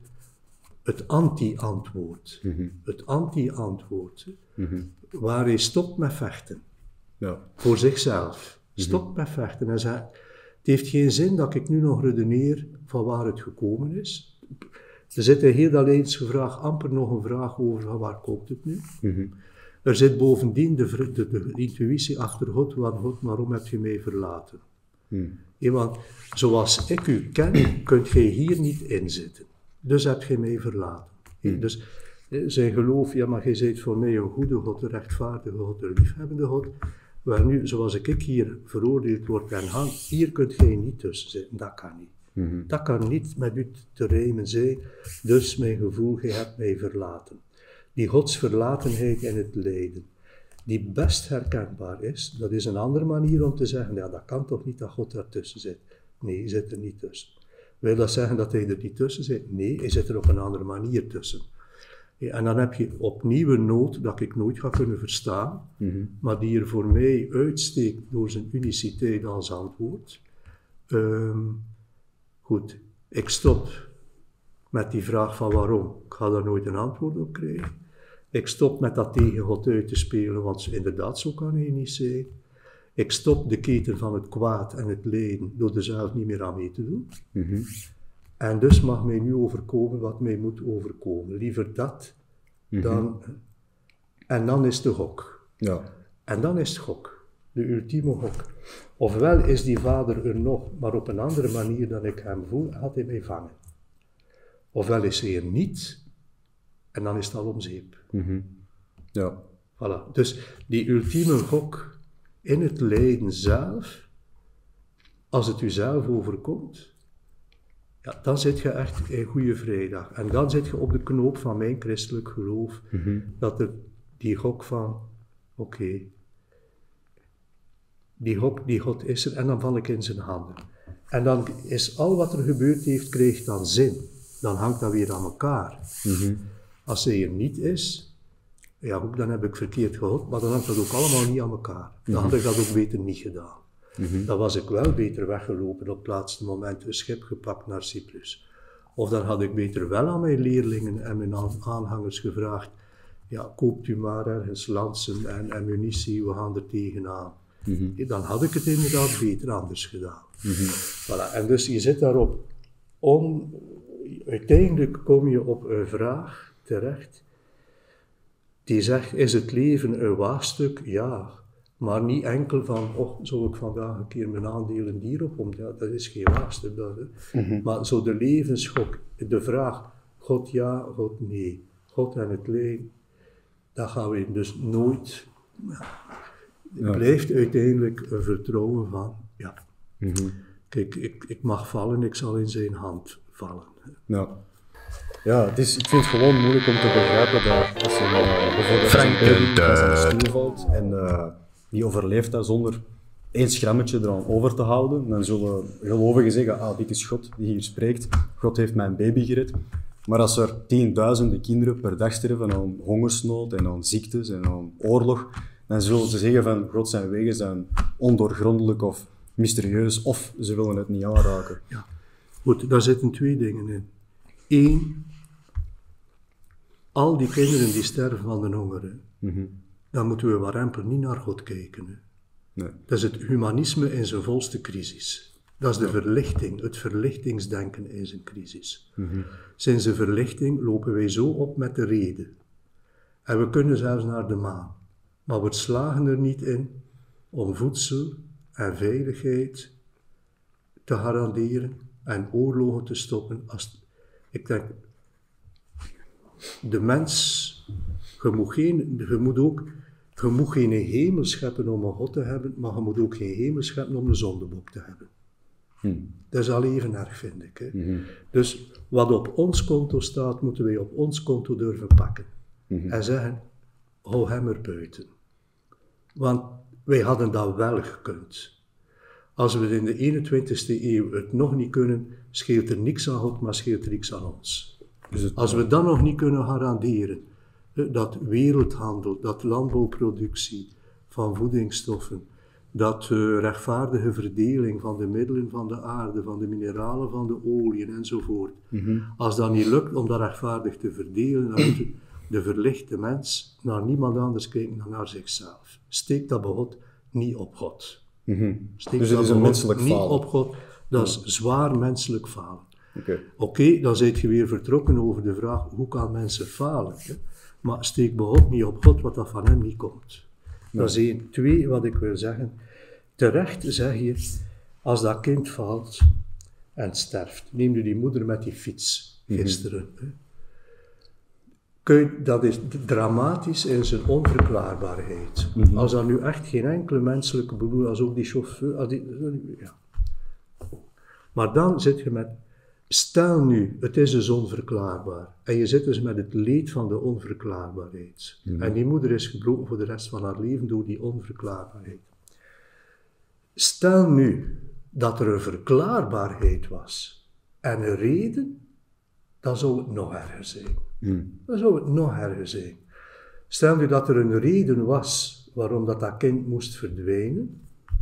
het anti-antwoord. Mm-hmm. Het anti-antwoord. Mm-hmm. Waar hij stopt met vechten. Ja. Voor zichzelf. Stopt mm-hmm. met vechten en zegt, het heeft geen zin dat ik nu nog redeneer van waar het gekomen is. Er zit in heel dat levensvraag amper nog een vraag over van waar komt het nu. Mm-hmm. Er zit bovendien de, de, de intuïtie achter God, want God, waarom heb je mij verlaten? Mm. Ja, want zoals ik u ken, kunt gij hier niet inzitten. Dus heb je mij verlaten. Mm. Ja, dus zijn geloof, ja maar gij zijt voor mij een goede God, een rechtvaardige God, een liefhebbende God. Waar nu, zoals ik hier veroordeeld word en hang, hier kunt gij niet tussen zitten, dat kan niet. Mm-hmm. Dat kan niet met u te rijmen zijn, dus mijn gevoel, gij hebt mij verlaten. Die godsverlatenheid in het lijden, die best herkenbaar is, dat is een andere manier om te zeggen, ja dat kan toch niet dat God daartussen zit. Nee, hij zit er niet tussen. Wil dat zeggen dat hij er niet tussen zit? Nee, hij zit er op een andere manier tussen. Ja, en dan heb je opnieuw een nood dat ik nooit ga kunnen verstaan, mm-hmm. maar die er voor mij uitsteekt door zijn uniciteit als antwoord. Um, goed, ik stop met die vraag van waarom. Ik ga daar nooit een antwoord op krijgen. Ik stop met dat tegen God uit te spelen, want inderdaad, zo kan hij niet zijn. Ik stop de keten van het kwaad en het lijden door er zelf niet meer aan mee te doen. Mm-hmm. En dus mag mij nu overkomen wat mij moet overkomen. Liever dat mm-hmm. dan... En dan is de gok. Ja. En dan is het gok. De ultieme gok. Ofwel is die vader er nog, maar op een andere manier dan ik hem voel, gaat hij mij vangen. Ofwel is hij er niet, en dan is het al om zeep. Mm-hmm. Ja. Voilà. Dus die ultieme gok in het lijden zelf, als het u zelf overkomt, ja, dan zit je echt in Goede Vrijdag. En dan zit je op de knoop van mijn christelijk geloof, mm-hmm. dat er die gok van, oké, okay, die gok, die God is er, en dan val ik in zijn handen. En dan is al wat er gebeurd heeft, kreeg dan zin. Dan hangt dat weer aan elkaar. Mm-hmm. Als hij er niet is, ja goed, dan heb ik verkeerd gehad, maar dan hangt dat ook allemaal niet aan elkaar. Dan mm-hmm. had ik dat ook beter niet gedaan. Mm-hmm. Dan was ik wel beter weggelopen op het laatste moment, een schip gepakt naar Cyprus. Of dan had ik beter wel aan mijn leerlingen en mijn aanhangers gevraagd, ja, koopt u maar ergens lansen en, en munitie, we gaan er tegenaan. Mm-hmm. Dan had ik het inderdaad beter anders gedaan. Mm-hmm. Voilà. En dus je zit daarop, om, uiteindelijk kom je op een vraag terecht, die zegt, is het leven een waagstuk? Ja, maar niet enkel van, oh, zou ik vandaag een keer mijn aandelen hierop om, ja, dat is geen waagstuk. Dat, mm-hmm. Maar zo de levensschok, de vraag, God ja, God nee, God en het lijden, dat gaan we dus nooit, ja, het ja. blijft uiteindelijk een vertrouwen van, ja, mm-hmm. kijk, ik, ik mag vallen, ik zal in zijn hand vallen. Ja. Ja, het is, ik vind het gewoon moeilijk om te begrijpen dat als je uh, bijvoorbeeld zijn baby van zijn stoel valt en uh, die overleeft dat zonder één schrammetje eraan over te houden, dan zullen gelovigen zeggen, ah, dit is God die hier spreekt, God heeft mijn baby gered. Maar als er tienduizenden kinderen per dag sterven aan hongersnood en aan ziektes en aan oorlog, dan zullen ze zeggen van God zijn wegen zijn ondoorgrondelijk of mysterieus, of ze willen het niet aanraken. Ja. Goed, daar zitten twee dingen in. Eén, al die kinderen die sterven van de honger, hè, mm-hmm. dan moeten we warempel niet naar God kijken. Hè. Nee. Dat is het humanisme in zijn volste crisis. Dat is de verlichting, het verlichtingsdenken in zijn crisis. Mm-hmm. Sinds de verlichting lopen wij zo op met de reden. En we kunnen zelfs naar de maan. Maar we slagen er niet in om voedsel en veiligheid te garanderen en oorlogen te stoppen. Als, ik denk, de mens, je moet, geen, je moet ook, je moet geen hemel scheppen om een God te hebben, maar je moet ook geen hemel scheppen om een zondebok te hebben. Hmm. Dat is al even erg, vind ik. Hè? Mm-hmm. Dus wat op ons konto staat, moeten wij op ons konto durven pakken. Mm-hmm. En zeggen, hou hem er buiten. Want wij hadden dat wel gekund. Als we het in de eenentwintigste eeuw het nog niet kunnen, scheelt er niks aan God, maar scheelt er niks aan ons. Dus als we dat nog niet kunnen garanderen, dat wereldhandel, dat landbouwproductie van voedingsstoffen, dat uh, rechtvaardige verdeling van de middelen van de aarde, van de mineralen, van de oliën enzovoort. Mm-hmm. Als dat niet lukt om dat rechtvaardig te verdelen, dan moet de verlichte mens naar niemand anders kijken dan naar zichzelf. Steek dat bij God niet op God. Mm-hmm. Dus het is een menselijk niet falen. Op God, dat is ja. zwaar menselijk falen. Oké, okay. okay, dan zit je weer vertrokken over de vraag, hoe kan mensen falen? Hè? Maar steek bij God niet op God wat dat van hem niet komt. Nee. Dat is één. Twee, wat ik wil zeggen. Terecht zeg je, als dat kind valt en sterft, neem nu die moeder met die fiets gisteren. Mm-hmm. Kun je, dat is dramatisch in zijn onverklaarbaarheid. Mm-hmm. Als dat nu echt geen enkele menselijke bedoeling, als ook die chauffeur, als die, ja. Maar dan zit je met, stel nu, het is dus onverklaarbaar, en je zit dus met het leed van de onverklaarbaarheid. Mm-hmm. En die moeder is gebroken voor de rest van haar leven door die onverklaarbaarheid. Stel nu dat er een verklaarbaarheid was en een reden, dan zou het nog erger zijn. Hmm. Dan zou het nog erger zijn. Stel nu dat er een reden was waarom dat, dat kind moest verdwijnen,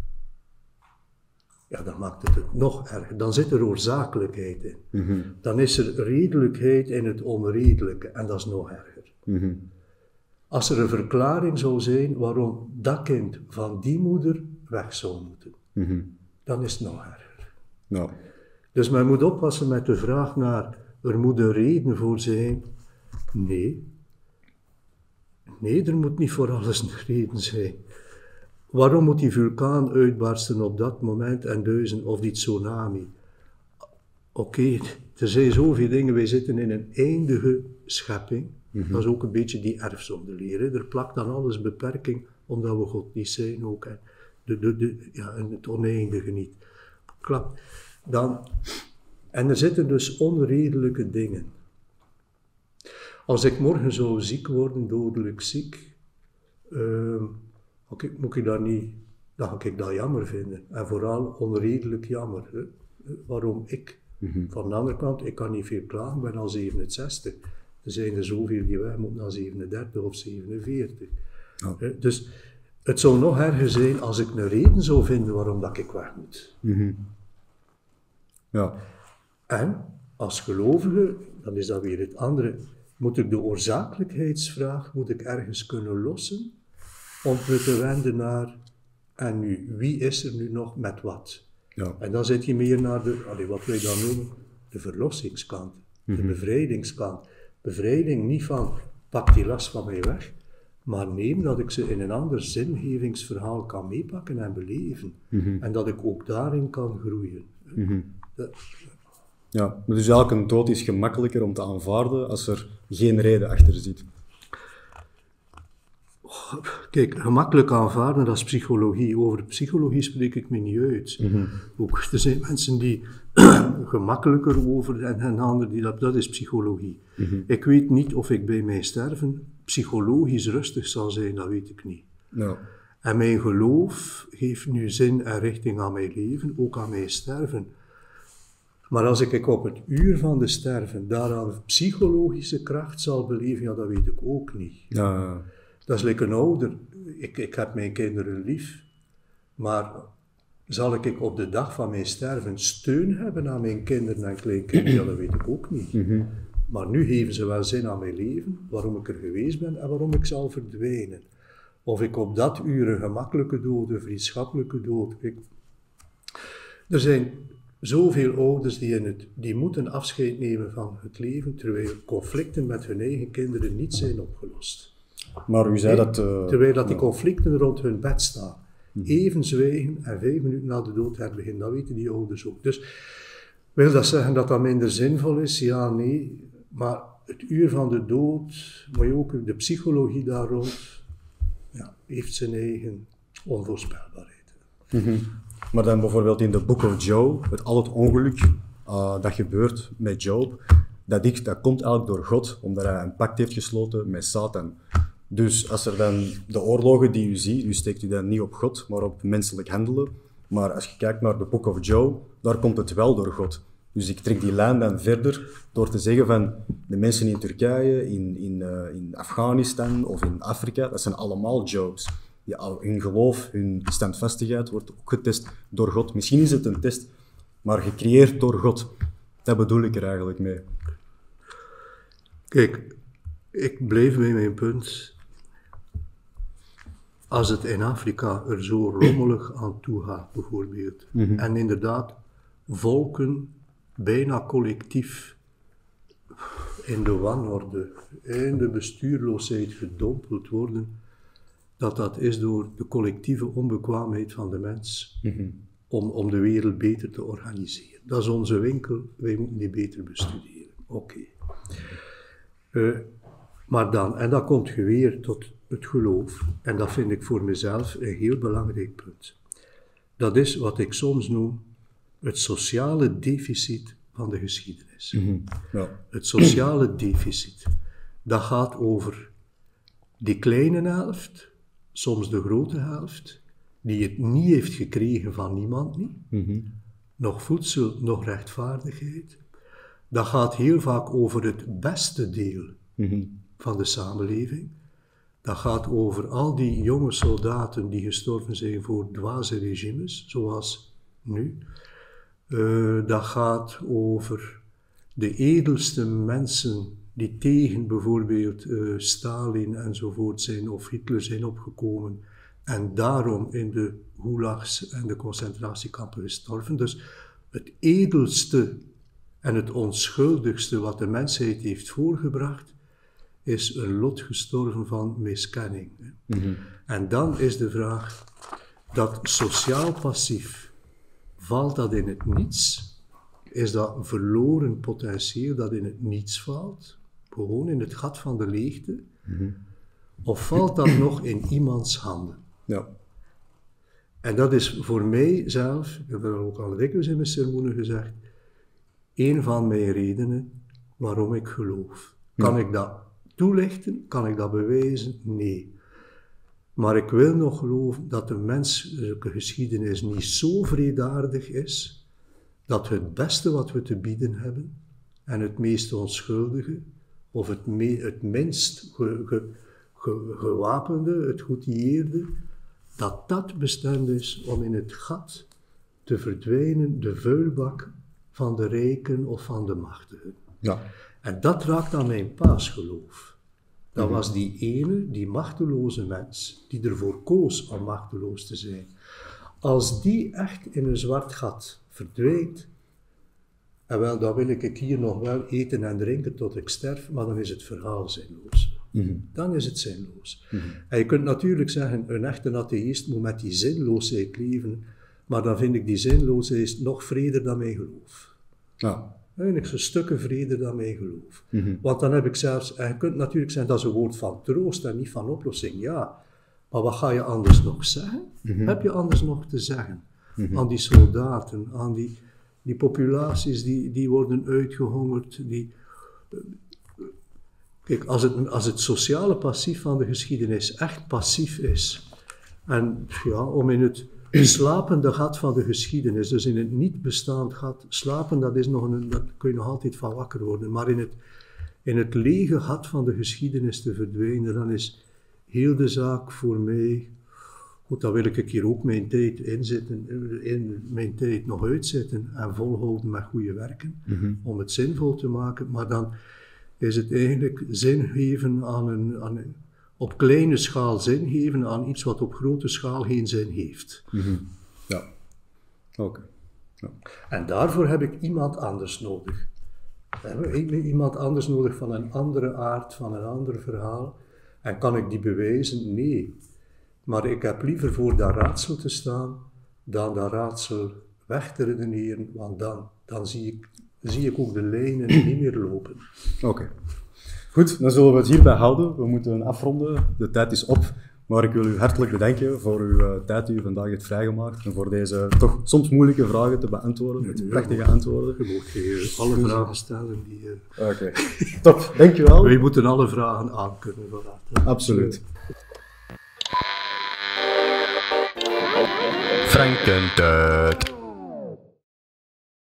ja, dan maakt het het nog erger. Dan zit er oorzakelijkheid in. Mm-hmm. Dan is er redelijkheid in het onredelijke en dat is nog erger. Mm-hmm. Als er een verklaring zou zijn waarom dat kind van die moeder weg zou moeten, mm-hmm. dan is het nog erger. No. Dus men moet oppassen met de vraag naar, er moet een reden voor zijn. Nee. Nee, er moet niet voor alles een reden zijn. Waarom moet die vulkaan uitbarsten op dat moment en duizen, of die tsunami? Oké, okay, er zijn zoveel dingen, wij zitten in een eindige schepping. Mm-hmm. Dat is ook een beetje die erfzondeleer. Hè. Er plakt dan alles beperking, omdat we God niet zijn ook. Hè. De, de, de, ja, en het oneindige niet. Klap. Dan, en er zitten dus onredelijke dingen. Als ik morgen zou ziek worden, dodelijk ziek, uh, okay, moet ik dat niet, dan ga ik dat jammer vinden. En vooral onredelijk jammer. Hè. Waarom ik? Mm-hmm. Van de andere kant, ik kan niet veel klagen, ik ben al zevenenzestig. Er zijn er zoveel die weg moeten naar zevenendertig of zevenenveertig. Oh. Uh, dus het zou nog erger zijn als ik een reden zou vinden waarom dat ik weg moet. Mm-hmm. Ja. En als gelovige, dan is dat weer het andere, moet ik de oorzakelijkheidsvraag, moet ik ergens kunnen lossen, om me te wenden naar, en nu, wie is er nu nog met wat? Ja. En dan zit je meer naar de, allee, wat wij dan noemen, de verlossingskant, mm-hmm. de bevrijdingskant. Bevrijding niet van, pak die last van mij weg, maar neem dat ik ze in een ander zingevingsverhaal kan meepakken en beleven. Mm-hmm. En dat ik ook daarin kan groeien. Mm-hmm. Dat, ja, dus eigenlijk een dood is gemakkelijker om te aanvaarden als er geen reden achter zit. Kijk, gemakkelijk aanvaarden, dat is psychologie. Over psychologie spreek ik me niet uit. Mm-hmm. Ook, er zijn mensen die gemakkelijker over en, en anderen die dat, dat is psychologie. Mm-hmm. Ik weet niet of ik bij mijn sterven psychologisch rustig zal zijn, dat weet ik niet. No. En mijn geloof geeft nu zin en richting aan mijn leven, ook aan mijn sterven. Maar als ik op het uur van de sterven daaraan psychologische kracht zal beleven, ja, dat weet ik ook niet. Ja. Dat is like een ouder. Ik, ik heb mijn kinderen lief, maar zal ik op de dag van mijn sterven steun hebben aan mijn kinderen en kleinkinderen? Ja, dat weet ik ook niet. Mm-hmm. Maar nu geven ze wel zin aan mijn leven, waarom ik er geweest ben en waarom ik zal verdwijnen. Of ik op dat uur een gemakkelijke dood, een vriendschappelijke dood. Ik... Er zijn zoveel ouders die, in het, die moeten afscheid nemen van het leven, terwijl conflicten met hun eigen kinderen niet zijn opgelost. Maar u zei nee, dat... Uh, terwijl dat die conflicten rond hun bed staan. Hmm. Even zwijgen en vijf minuten na de dood herbeginnen, dat weten die ouders ook. Dus wil dat zeggen dat dat minder zinvol is? Ja, nee. Maar het uur van de dood, maar ook de psychologie daar rond, ja, heeft zijn eigen onvoorspelbaarheid. Mm-hmm. Maar dan bijvoorbeeld in de Book of Job, het al het ongeluk uh, dat gebeurt met Job, dat, ik, dat komt eigenlijk door God, omdat hij een pact heeft gesloten met Satan. Dus als er dan de oorlogen die u ziet, u steekt u dan niet op God, maar op menselijk handelen. Maar als je kijkt naar de Book of Job, daar komt het wel door God. Dus ik trek die lijn dan verder door te zeggen van de mensen in Turkije, in, in, uh, in Afghanistan of in Afrika, dat zijn allemaal Jobs. Ja, hun geloof, hun standvastigheid wordt ook getest door God. Misschien is het een test, maar gecreëerd door God. Dat bedoel ik er eigenlijk mee. Kijk, ik blijf bij mijn punt. Als het in Afrika er zo rommelig aan toe gaat, bijvoorbeeld, mm-hmm. en inderdaad volken bijna collectief in de wanorde, in de bestuurloosheid gedompeld worden, dat dat is door de collectieve onbekwaamheid van de mens mm-hmm. om, om de wereld beter te organiseren. Dat is onze winkel, wij moeten die beter bestuderen. Oké. Okay. Uh, maar dan, en dan komt je weer tot het geloof, en dat vind ik voor mezelf een heel belangrijk punt. Dat is wat ik soms noem het sociale deficit van de geschiedenis. Mm-hmm. Ja. Het sociale deficit, dat gaat over die kleine helft, soms de grote helft, die het niet heeft gekregen van niemand niet, mm-hmm. nog voedsel, nog rechtvaardigheid. Dat gaat heel vaak over het beste deel mm-hmm. van de samenleving. Dat gaat over al die jonge soldaten die gestorven zijn voor dwaze regimes, zoals nu. Uh, dat gaat over de edelste mensen die tegen bijvoorbeeld uh, Stalin enzovoort zijn of Hitler zijn opgekomen en daarom in de gulags en de concentratiekampen gestorven. Dus het edelste en het onschuldigste wat de mensheid heeft voorgebracht is een lot gestorven van miskenning. Mm-hmm. En dan is de vraag, dat sociaal passief, valt dat in het niets? Is dat verloren potentieel dat in het niets valt? Gewoon in het gat van de leegte? Mm-hmm. Of valt dat nog in iemands handen? Ja. En dat is voor mij zelf, ik heb dat ook al dikwijls in mijn sermoenen gezegd, een van mijn redenen waarom ik geloof. Kan ja. ik dat toelichten? Kan ik dat bewijzen? Nee. Maar ik wil nog geloven dat de menselijke geschiedenis niet zo vredaardig is, dat het beste wat we te bieden hebben, en het meest onschuldige, of het, me, het minst ge, ge, ge, gewapende, het goedieerde, dat dat bestemd is om in het gat te verdwijnen, de vuilbak van de rijken of van de machtigen. Ja. En dat raakt aan mijn paasgeloof. Dat mm-hmm. was die ene, die machteloze mens, die ervoor koos om machteloos te zijn. Als die echt in een zwart gat verdwijnt, en wel, dan wil ik hier nog wel eten en drinken tot ik sterf, maar dan is het verhaal zinloos. Mm-hmm. Dan is het zinloos. Mm-hmm. En je kunt natuurlijk zeggen, een echte atheïst moet met die zinloosheid leven, maar dan vind ik die zinloosheid nog vreder dan mijn geloof. Ja. Enigszins stukken vreder dan mijn geloof. Mm-hmm. Want dan heb ik zelfs, en je kunt natuurlijk zeggen dat is een woord van troost en niet van oplossing, ja. Maar wat ga je anders nog zeggen? Mm-hmm. Heb je anders nog te zeggen? Mm-hmm. Aan die soldaten, aan die, die populaties die, die worden uitgehongerd. Die, kijk, als het, als het sociale passief van de geschiedenis echt passief is, en ja, om in het slapende gat van de geschiedenis, dus in het niet bestaand gat, slapen, dat is nog een, dat kun je nog altijd van wakker worden, maar in het, in het lege gat van de geschiedenis te verdwijnen, dan is heel de zaak voor mij, goed, dan wil ik een keer ook mijn tijd inzetten, in mijn tijd nog uitzetten en volhouden met goede werken, Mm-hmm. om het zinvol te maken, maar dan is het eigenlijk zin geven aan een, aan een op kleine schaal zin geven aan iets wat op grote schaal geen zin heeft. Mm-hmm. Ja, oké. Okay. Ja. En daarvoor heb ik iemand anders nodig. Heb ik iemand anders nodig van een andere aard, van een ander verhaal. En kan ik die bewijzen? Nee. Maar ik heb liever voor dat raadsel te staan, dan dat raadsel weg te redeneren, want dan, dan zie ik, zie ik ook de lijnen niet meer lopen. Oké. Okay. Goed, dan zullen we het hierbij houden. We moeten afronden. De tijd is op. Maar ik wil u hartelijk bedanken voor uw uh, tijd die u vandaag heeft vrijgemaakt. En voor deze toch soms moeilijke vragen te beantwoorden. Met prachtige antwoorden. Je moet uh, alle vragen stellen die... Uh... Oké. Okay. Top, dankjewel. We moeten alle vragen aankunnen. Voilà. Absoluut. Frankentuit.